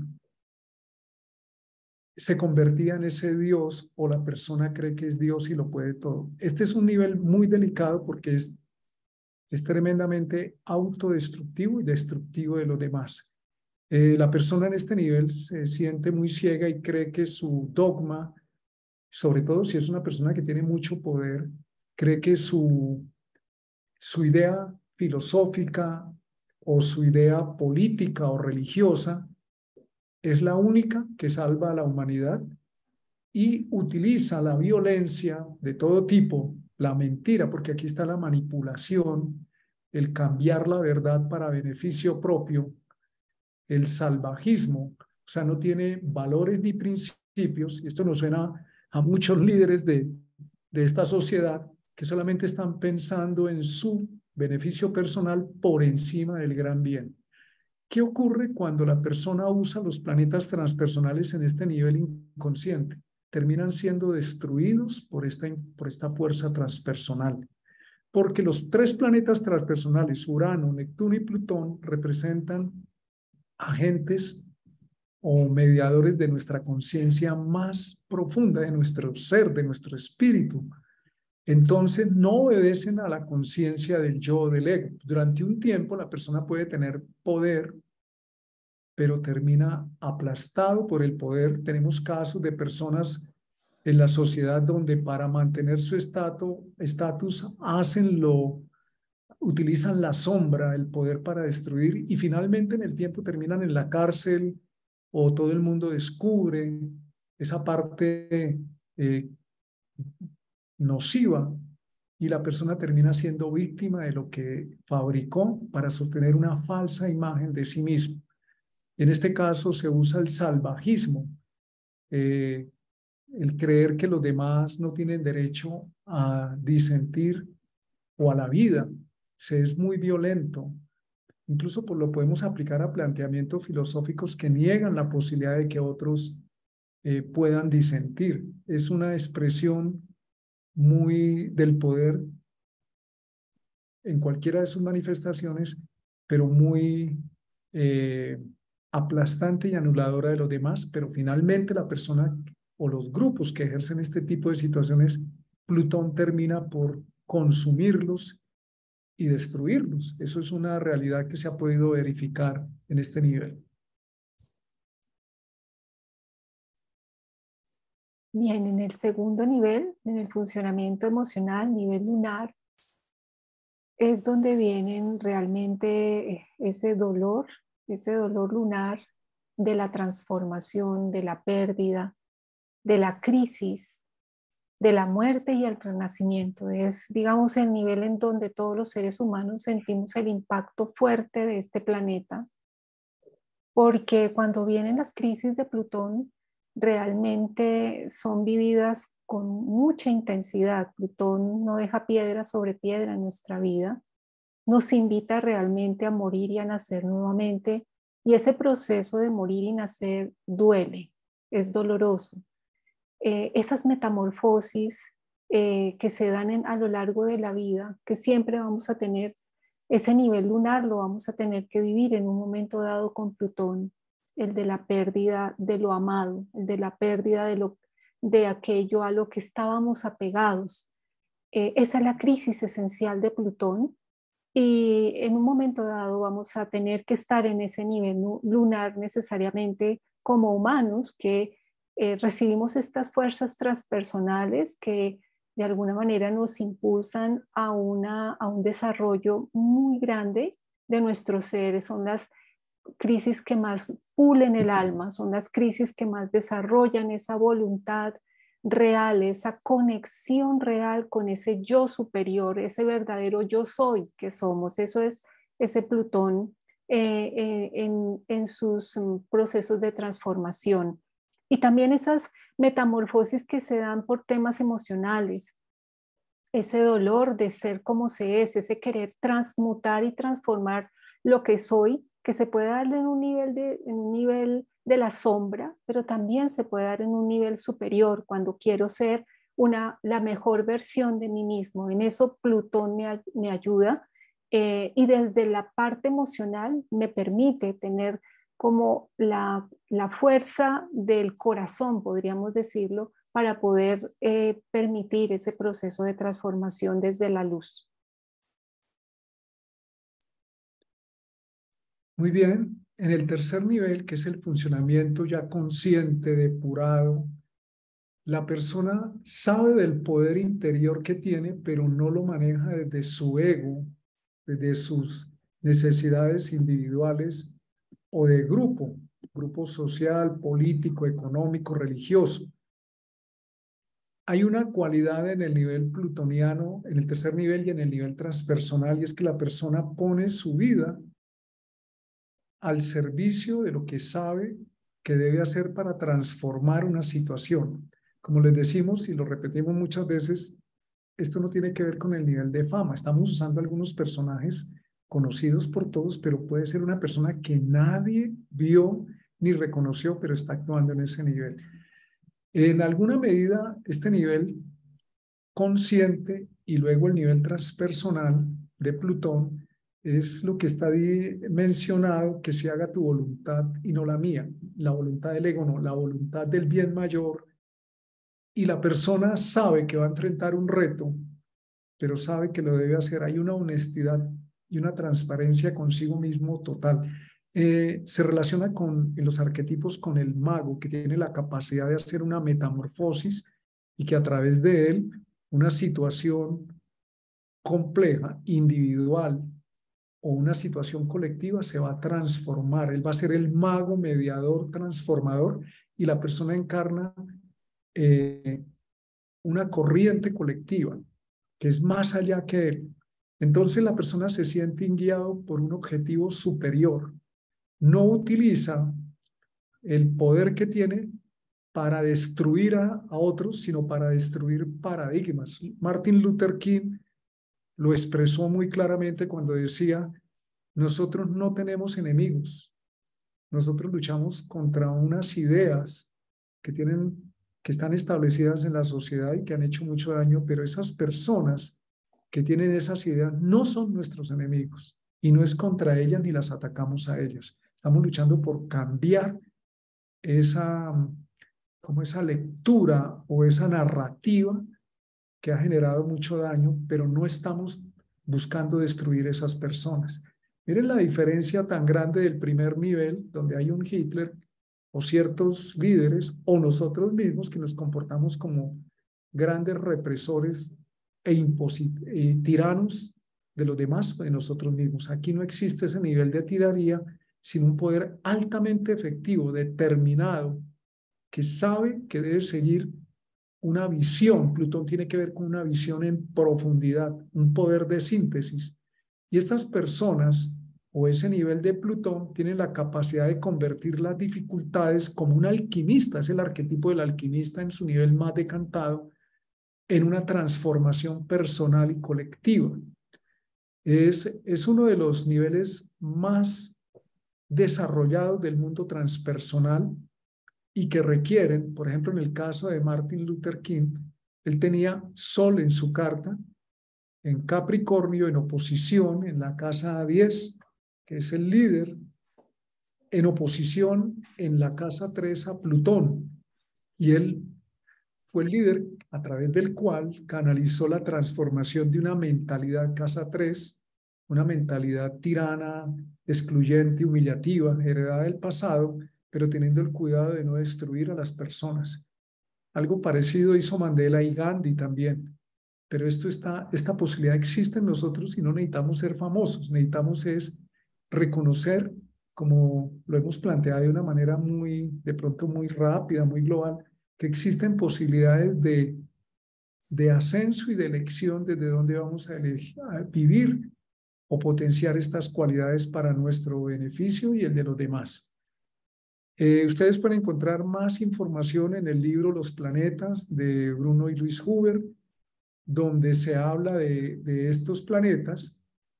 se convertía en ese Dios o la persona cree que es Dios y lo puede todo. Este es un nivel muy delicado porque es tremendamente autodestructivo y destructivo de los demás. La persona en este nivel se siente muy ciega y cree que su dogma, sobre todo si es una persona que tiene mucho poder, cree que su idea filosófica o su idea política o religiosa es la única que salva a la humanidad y utiliza la violencia de todo tipo, la mentira, porque aquí está la manipulación, el cambiar la verdad para beneficio propio, el salvajismo, o sea, no tiene valores ni principios, y esto nos suena a muchos líderes de esta sociedad que solamente están pensando en su beneficio personal por encima del gran bien. ¿Qué ocurre cuando la persona usa los planetas transpersonales en este nivel inconsciente? Terminan siendo destruidos por esta fuerza transpersonal. Porque los tres planetas transpersonales, Urano, Neptuno y Plutón, representan agentes o mediadores de nuestra conciencia más profunda, de nuestro ser, de nuestro espíritu. Entonces no obedecen a la conciencia del yo, del ego. Durante un tiempo la persona puede tener poder, pero termina aplastado por el poder. Tenemos casos de personas en la sociedad donde para mantener su estatus utilizan la sombra, el poder para destruir y finalmente en el tiempo terminan en la cárcel o todo el mundo descubre esa parte nociva y la persona termina siendo víctima de lo que fabricó para sostener una falsa imagen de sí mismo. En este caso se usa el salvajismo, eh, el creer que los demás no tienen derecho a disentir o a la vida. Se es muy violento. Incluso pues, lo podemos aplicar a planteamientos filosóficos que niegan la posibilidad de que otros puedan disentir. Es una expresión muy del poder en cualquiera de sus manifestaciones, pero muy aplastante y anuladora de los demás, pero finalmente la persona o los grupos que ejercen este tipo de situaciones, Plutón termina por consumirlos y destruirlos. Eso es una realidad que se ha podido verificar en este nivel. Bien, en el segundo nivel, en el funcionamiento emocional, nivel lunar, es donde vienen realmente ese dolor lunar de la transformación, de la pérdida, de la crisis, de la muerte y el renacimiento. Es, digamos, el nivel en donde todos los seres humanos sentimos el impacto fuerte de este planeta, porque cuando vienen las crisis de Plutón, realmente son vividas con mucha intensidad. Plutón no deja piedra sobre piedra en nuestra vida, nos invita realmente a morir y a nacer nuevamente, y ese proceso de morir y nacer duele, es doloroso. Esas metamorfosis que se dan a lo largo de la vida, que siempre vamos a tener, ese nivel lunar lo vamos a tener que vivir en un momento dado con Plutón, el de la pérdida de lo amado, el de la pérdida de aquello a lo que estábamos apegados. Esa es la crisis esencial de Plutón y en un momento dado vamos a tener que estar en ese nivel lunar necesariamente como humanos que recibimos estas fuerzas transpersonales que de alguna manera nos impulsan a un desarrollo muy grande de nuestros seres. Son las crisis que más pulen el alma, son las crisis que más desarrollan esa voluntad real, esa conexión real con ese yo superior, ese verdadero yo soy que somos. Eso es ese Plutón en sus procesos de transformación. Y también esas metamorfosis que se dan por temas emocionales, ese dolor de ser como se es, ese querer transmutar y transformar lo que soy, que se puede dar en un nivel de la sombra, pero también se puede dar en un nivel superior, cuando quiero ser la mejor versión de mí mismo. En eso Plutón me ayuda, y desde la parte emocional me permite tener como la fuerza del corazón, podríamos decirlo, para poder permitir ese proceso de transformación desde la luz. Muy bien. En el tercer nivel, que es el funcionamiento ya consciente, depurado, la persona sabe del poder interior que tiene, pero no lo maneja desde su ego, desde sus necesidades individuales o de grupo social, político, económico, religioso. Hay una cualidad en el nivel plutoniano, en el tercer nivel y en el nivel transpersonal, y es que la persona pone su vida al servicio de lo que sabe que debe hacer para transformar una situación. Como les decimos y lo repetimos muchas veces, esto no tiene que ver con el nivel de fama. Estamos usando algunos personajes conocidos por todos, pero puede ser una persona que nadie vio ni reconoció, pero está actuando en ese nivel. En alguna medida, este nivel consciente y luego el nivel transpersonal de Plutón es lo que está mencionado, que se haga tu voluntad y no la mía, la voluntad del ego no, la voluntad del bien mayor, y la persona sabe que va a enfrentar un reto, pero sabe que lo debe hacer. Hay una honestidad y una transparencia consigo mismo total. Se relaciona en los arquetipos con el mago, que tiene la capacidad de hacer una metamorfosis y que a través de él una situación compleja, individual o una situación colectiva se va a transformar. Él va a ser el mago, mediador, transformador, y la persona encarna una corriente colectiva que es más allá que él. Entonces la persona se siente guiado por un objetivo superior. No utiliza el poder que tiene para destruir a otros, sino para destruir paradigmas. Martin Luther King lo expresó muy claramente cuando decía: nosotros no tenemos enemigos, nosotros luchamos contra unas ideas que están establecidas en la sociedad y que han hecho mucho daño, pero esas personas que tienen esas ideas no son nuestros enemigos y no es contra ellas ni las atacamos a ellas. Estamos luchando por cambiar como esa lectura o esa narrativa que ha generado mucho daño, pero no estamos buscando destruir esas personas. Miren la diferencia tan grande del primer nivel, donde hay un Hitler o ciertos líderes o nosotros mismos que nos comportamos como grandes represores tiranos de los demás o de nosotros mismos. Aquí no existe ese nivel de tiranía, sino un poder altamente efectivo, determinado, que sabe que debe seguir una visión. Plutón tiene que ver con una visión en profundidad, un poder de síntesis. Y estas personas o ese nivel de Plutón tienen la capacidad de convertir las dificultades como un alquimista, es el arquetipo del alquimista en su nivel más decantado, en una transformación personal y colectiva. Es uno de los niveles más desarrollados del mundo transpersonal y que requieren, por ejemplo, en el caso de Martin Luther King, él tenía Sol en su carta, en Capricornio, en oposición, en la casa 10, que es el líder, en oposición en la casa 3 a Plutón. Y él fue el líder a través del cual canalizó la transformación de una mentalidad casa 3, una mentalidad tirana, excluyente, humillativa, heredada del pasado, pero teniendo el cuidado de no destruir a las personas. Algo parecido hizo Mandela y Gandhi también. pero esta posibilidad existe en nosotros y no necesitamos ser famosos, necesitamos es reconocer, como lo hemos planteado de una manera de pronto muy rápida, muy global, que existen posibilidades de ascenso y de elección desde donde vamos a vivir o potenciar estas cualidades para nuestro beneficio y el de los demás. Ustedes pueden encontrar más información en el libro Los planetas de Bruno y Luis Huber, donde se habla de estos planetas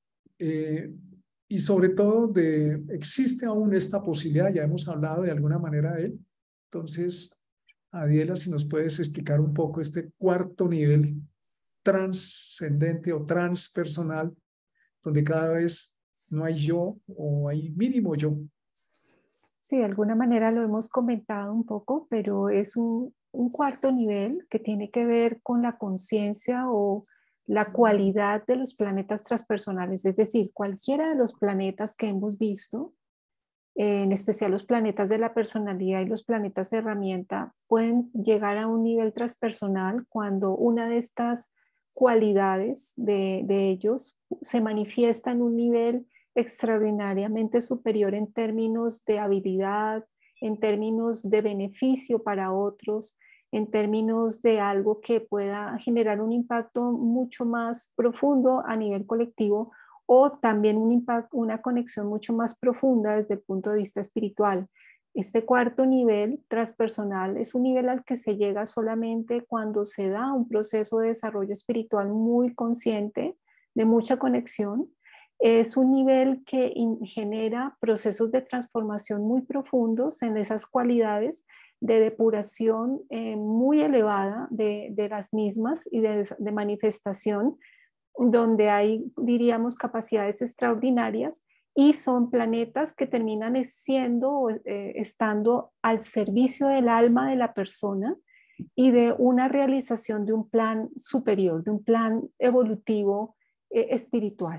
y sobre todo existe aún esta posibilidad, ya hemos hablado de alguna manera de él. Entonces, Adiela, si nos puedes explicar un poco este cuarto nivel trascendente o transpersonal, donde cada vez no hay yo o hay mínimo yo. Sí, de alguna manera lo hemos comentado un poco, pero es un cuarto nivel que tiene que ver con la conciencia o la cualidad de los planetas transpersonales, es decir, cualquiera de los planetas que hemos visto, en especial los planetas de la personalidad y los planetas de herramienta, pueden llegar a un nivel transpersonal cuando una de estas cualidades de ellos se manifiesta en un nivel extraordinariamente superior en términos de habilidad, en términos de beneficio para otros, en términos de algo que pueda generar un impacto mucho más profundo a nivel colectivo o también un impacto, una conexión mucho más profunda desde el punto de vista espiritual. Este cuarto nivel transpersonal es un nivel al que se llega solamente cuando se da un proceso de desarrollo espiritual muy consciente, de mucha conexión. Es un nivel que genera procesos de transformación muy profundos en esas cualidades de depuración muy elevada de las mismas y de manifestación, donde hay, diríamos, capacidades extraordinarias y son planetas que terminan siendo, estando al servicio del alma de la persona y de una realización de un plan superior, de un plan evolutivo espiritual.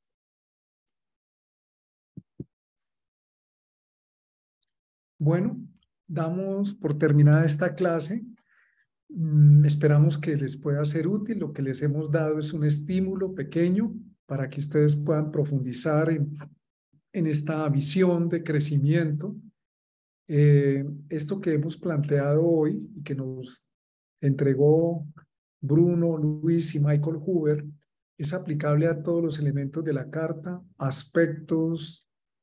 Bueno, damos por terminada esta clase. Esperamos que les pueda ser útil. Lo que les hemos dado es un estímulo pequeño para que ustedes puedan profundizar en esta visión de crecimiento. Esto que hemos planteado hoy y que nos entregó Bruno, Luis y Michael Huber es aplicable a todos los elementos de la carta, aspectos,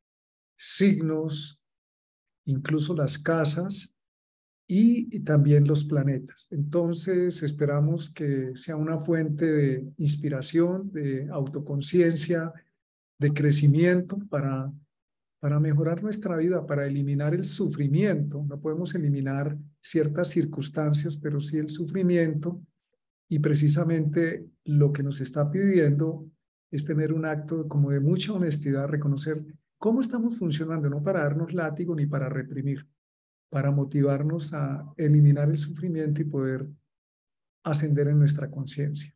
signos, incluso las casas y también los planetas. Entonces, esperamos que sea una fuente de inspiración, de autoconciencia, de crecimiento para mejorar nuestra vida, para eliminar el sufrimiento. No podemos eliminar ciertas circunstancias, pero sí el sufrimiento. Y precisamente lo que nos está pidiendo es tener un acto como de mucha honestidad, reconocer cómo estamos funcionando, no para darnos látigo ni para reprimir, para motivarnos a eliminar el sufrimiento y poder ascender en nuestra conciencia.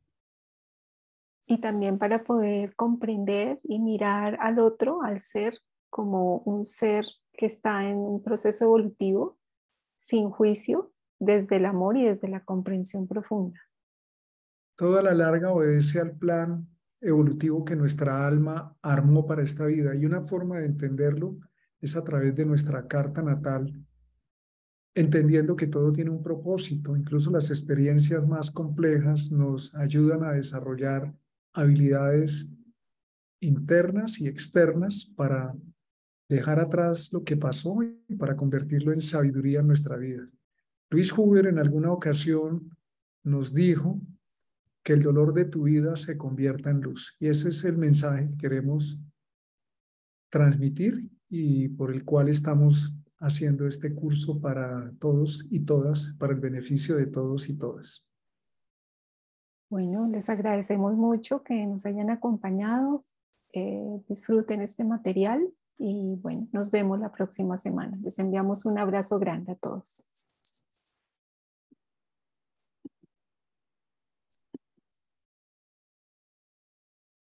Y también para poder comprender y mirar al otro, al ser, como un ser que está en un proceso evolutivo, sin juicio, desde el amor y desde la comprensión profunda. Todo a la larga obedece al plan evolutivo que nuestra alma armó para esta vida y una forma de entenderlo es a través de nuestra carta natal, entendiendo que todo tiene un propósito. Incluso las experiencias más complejas nos ayudan a desarrollar habilidades internas y externas para dejar atrás lo que pasó y para convertirlo en sabiduría en nuestra vida. Luis Huber en alguna ocasión nos dijo que el dolor de tu vida se convierta en luz. Y ese es el mensaje que queremos transmitir y por el cual estamos haciendo este curso para todos y todas, para el beneficio de todos y todas. Bueno, les agradecemos mucho que nos hayan acompañado, disfruten este material y bueno, nos vemos la próxima semana. Les enviamos un abrazo grande a todos.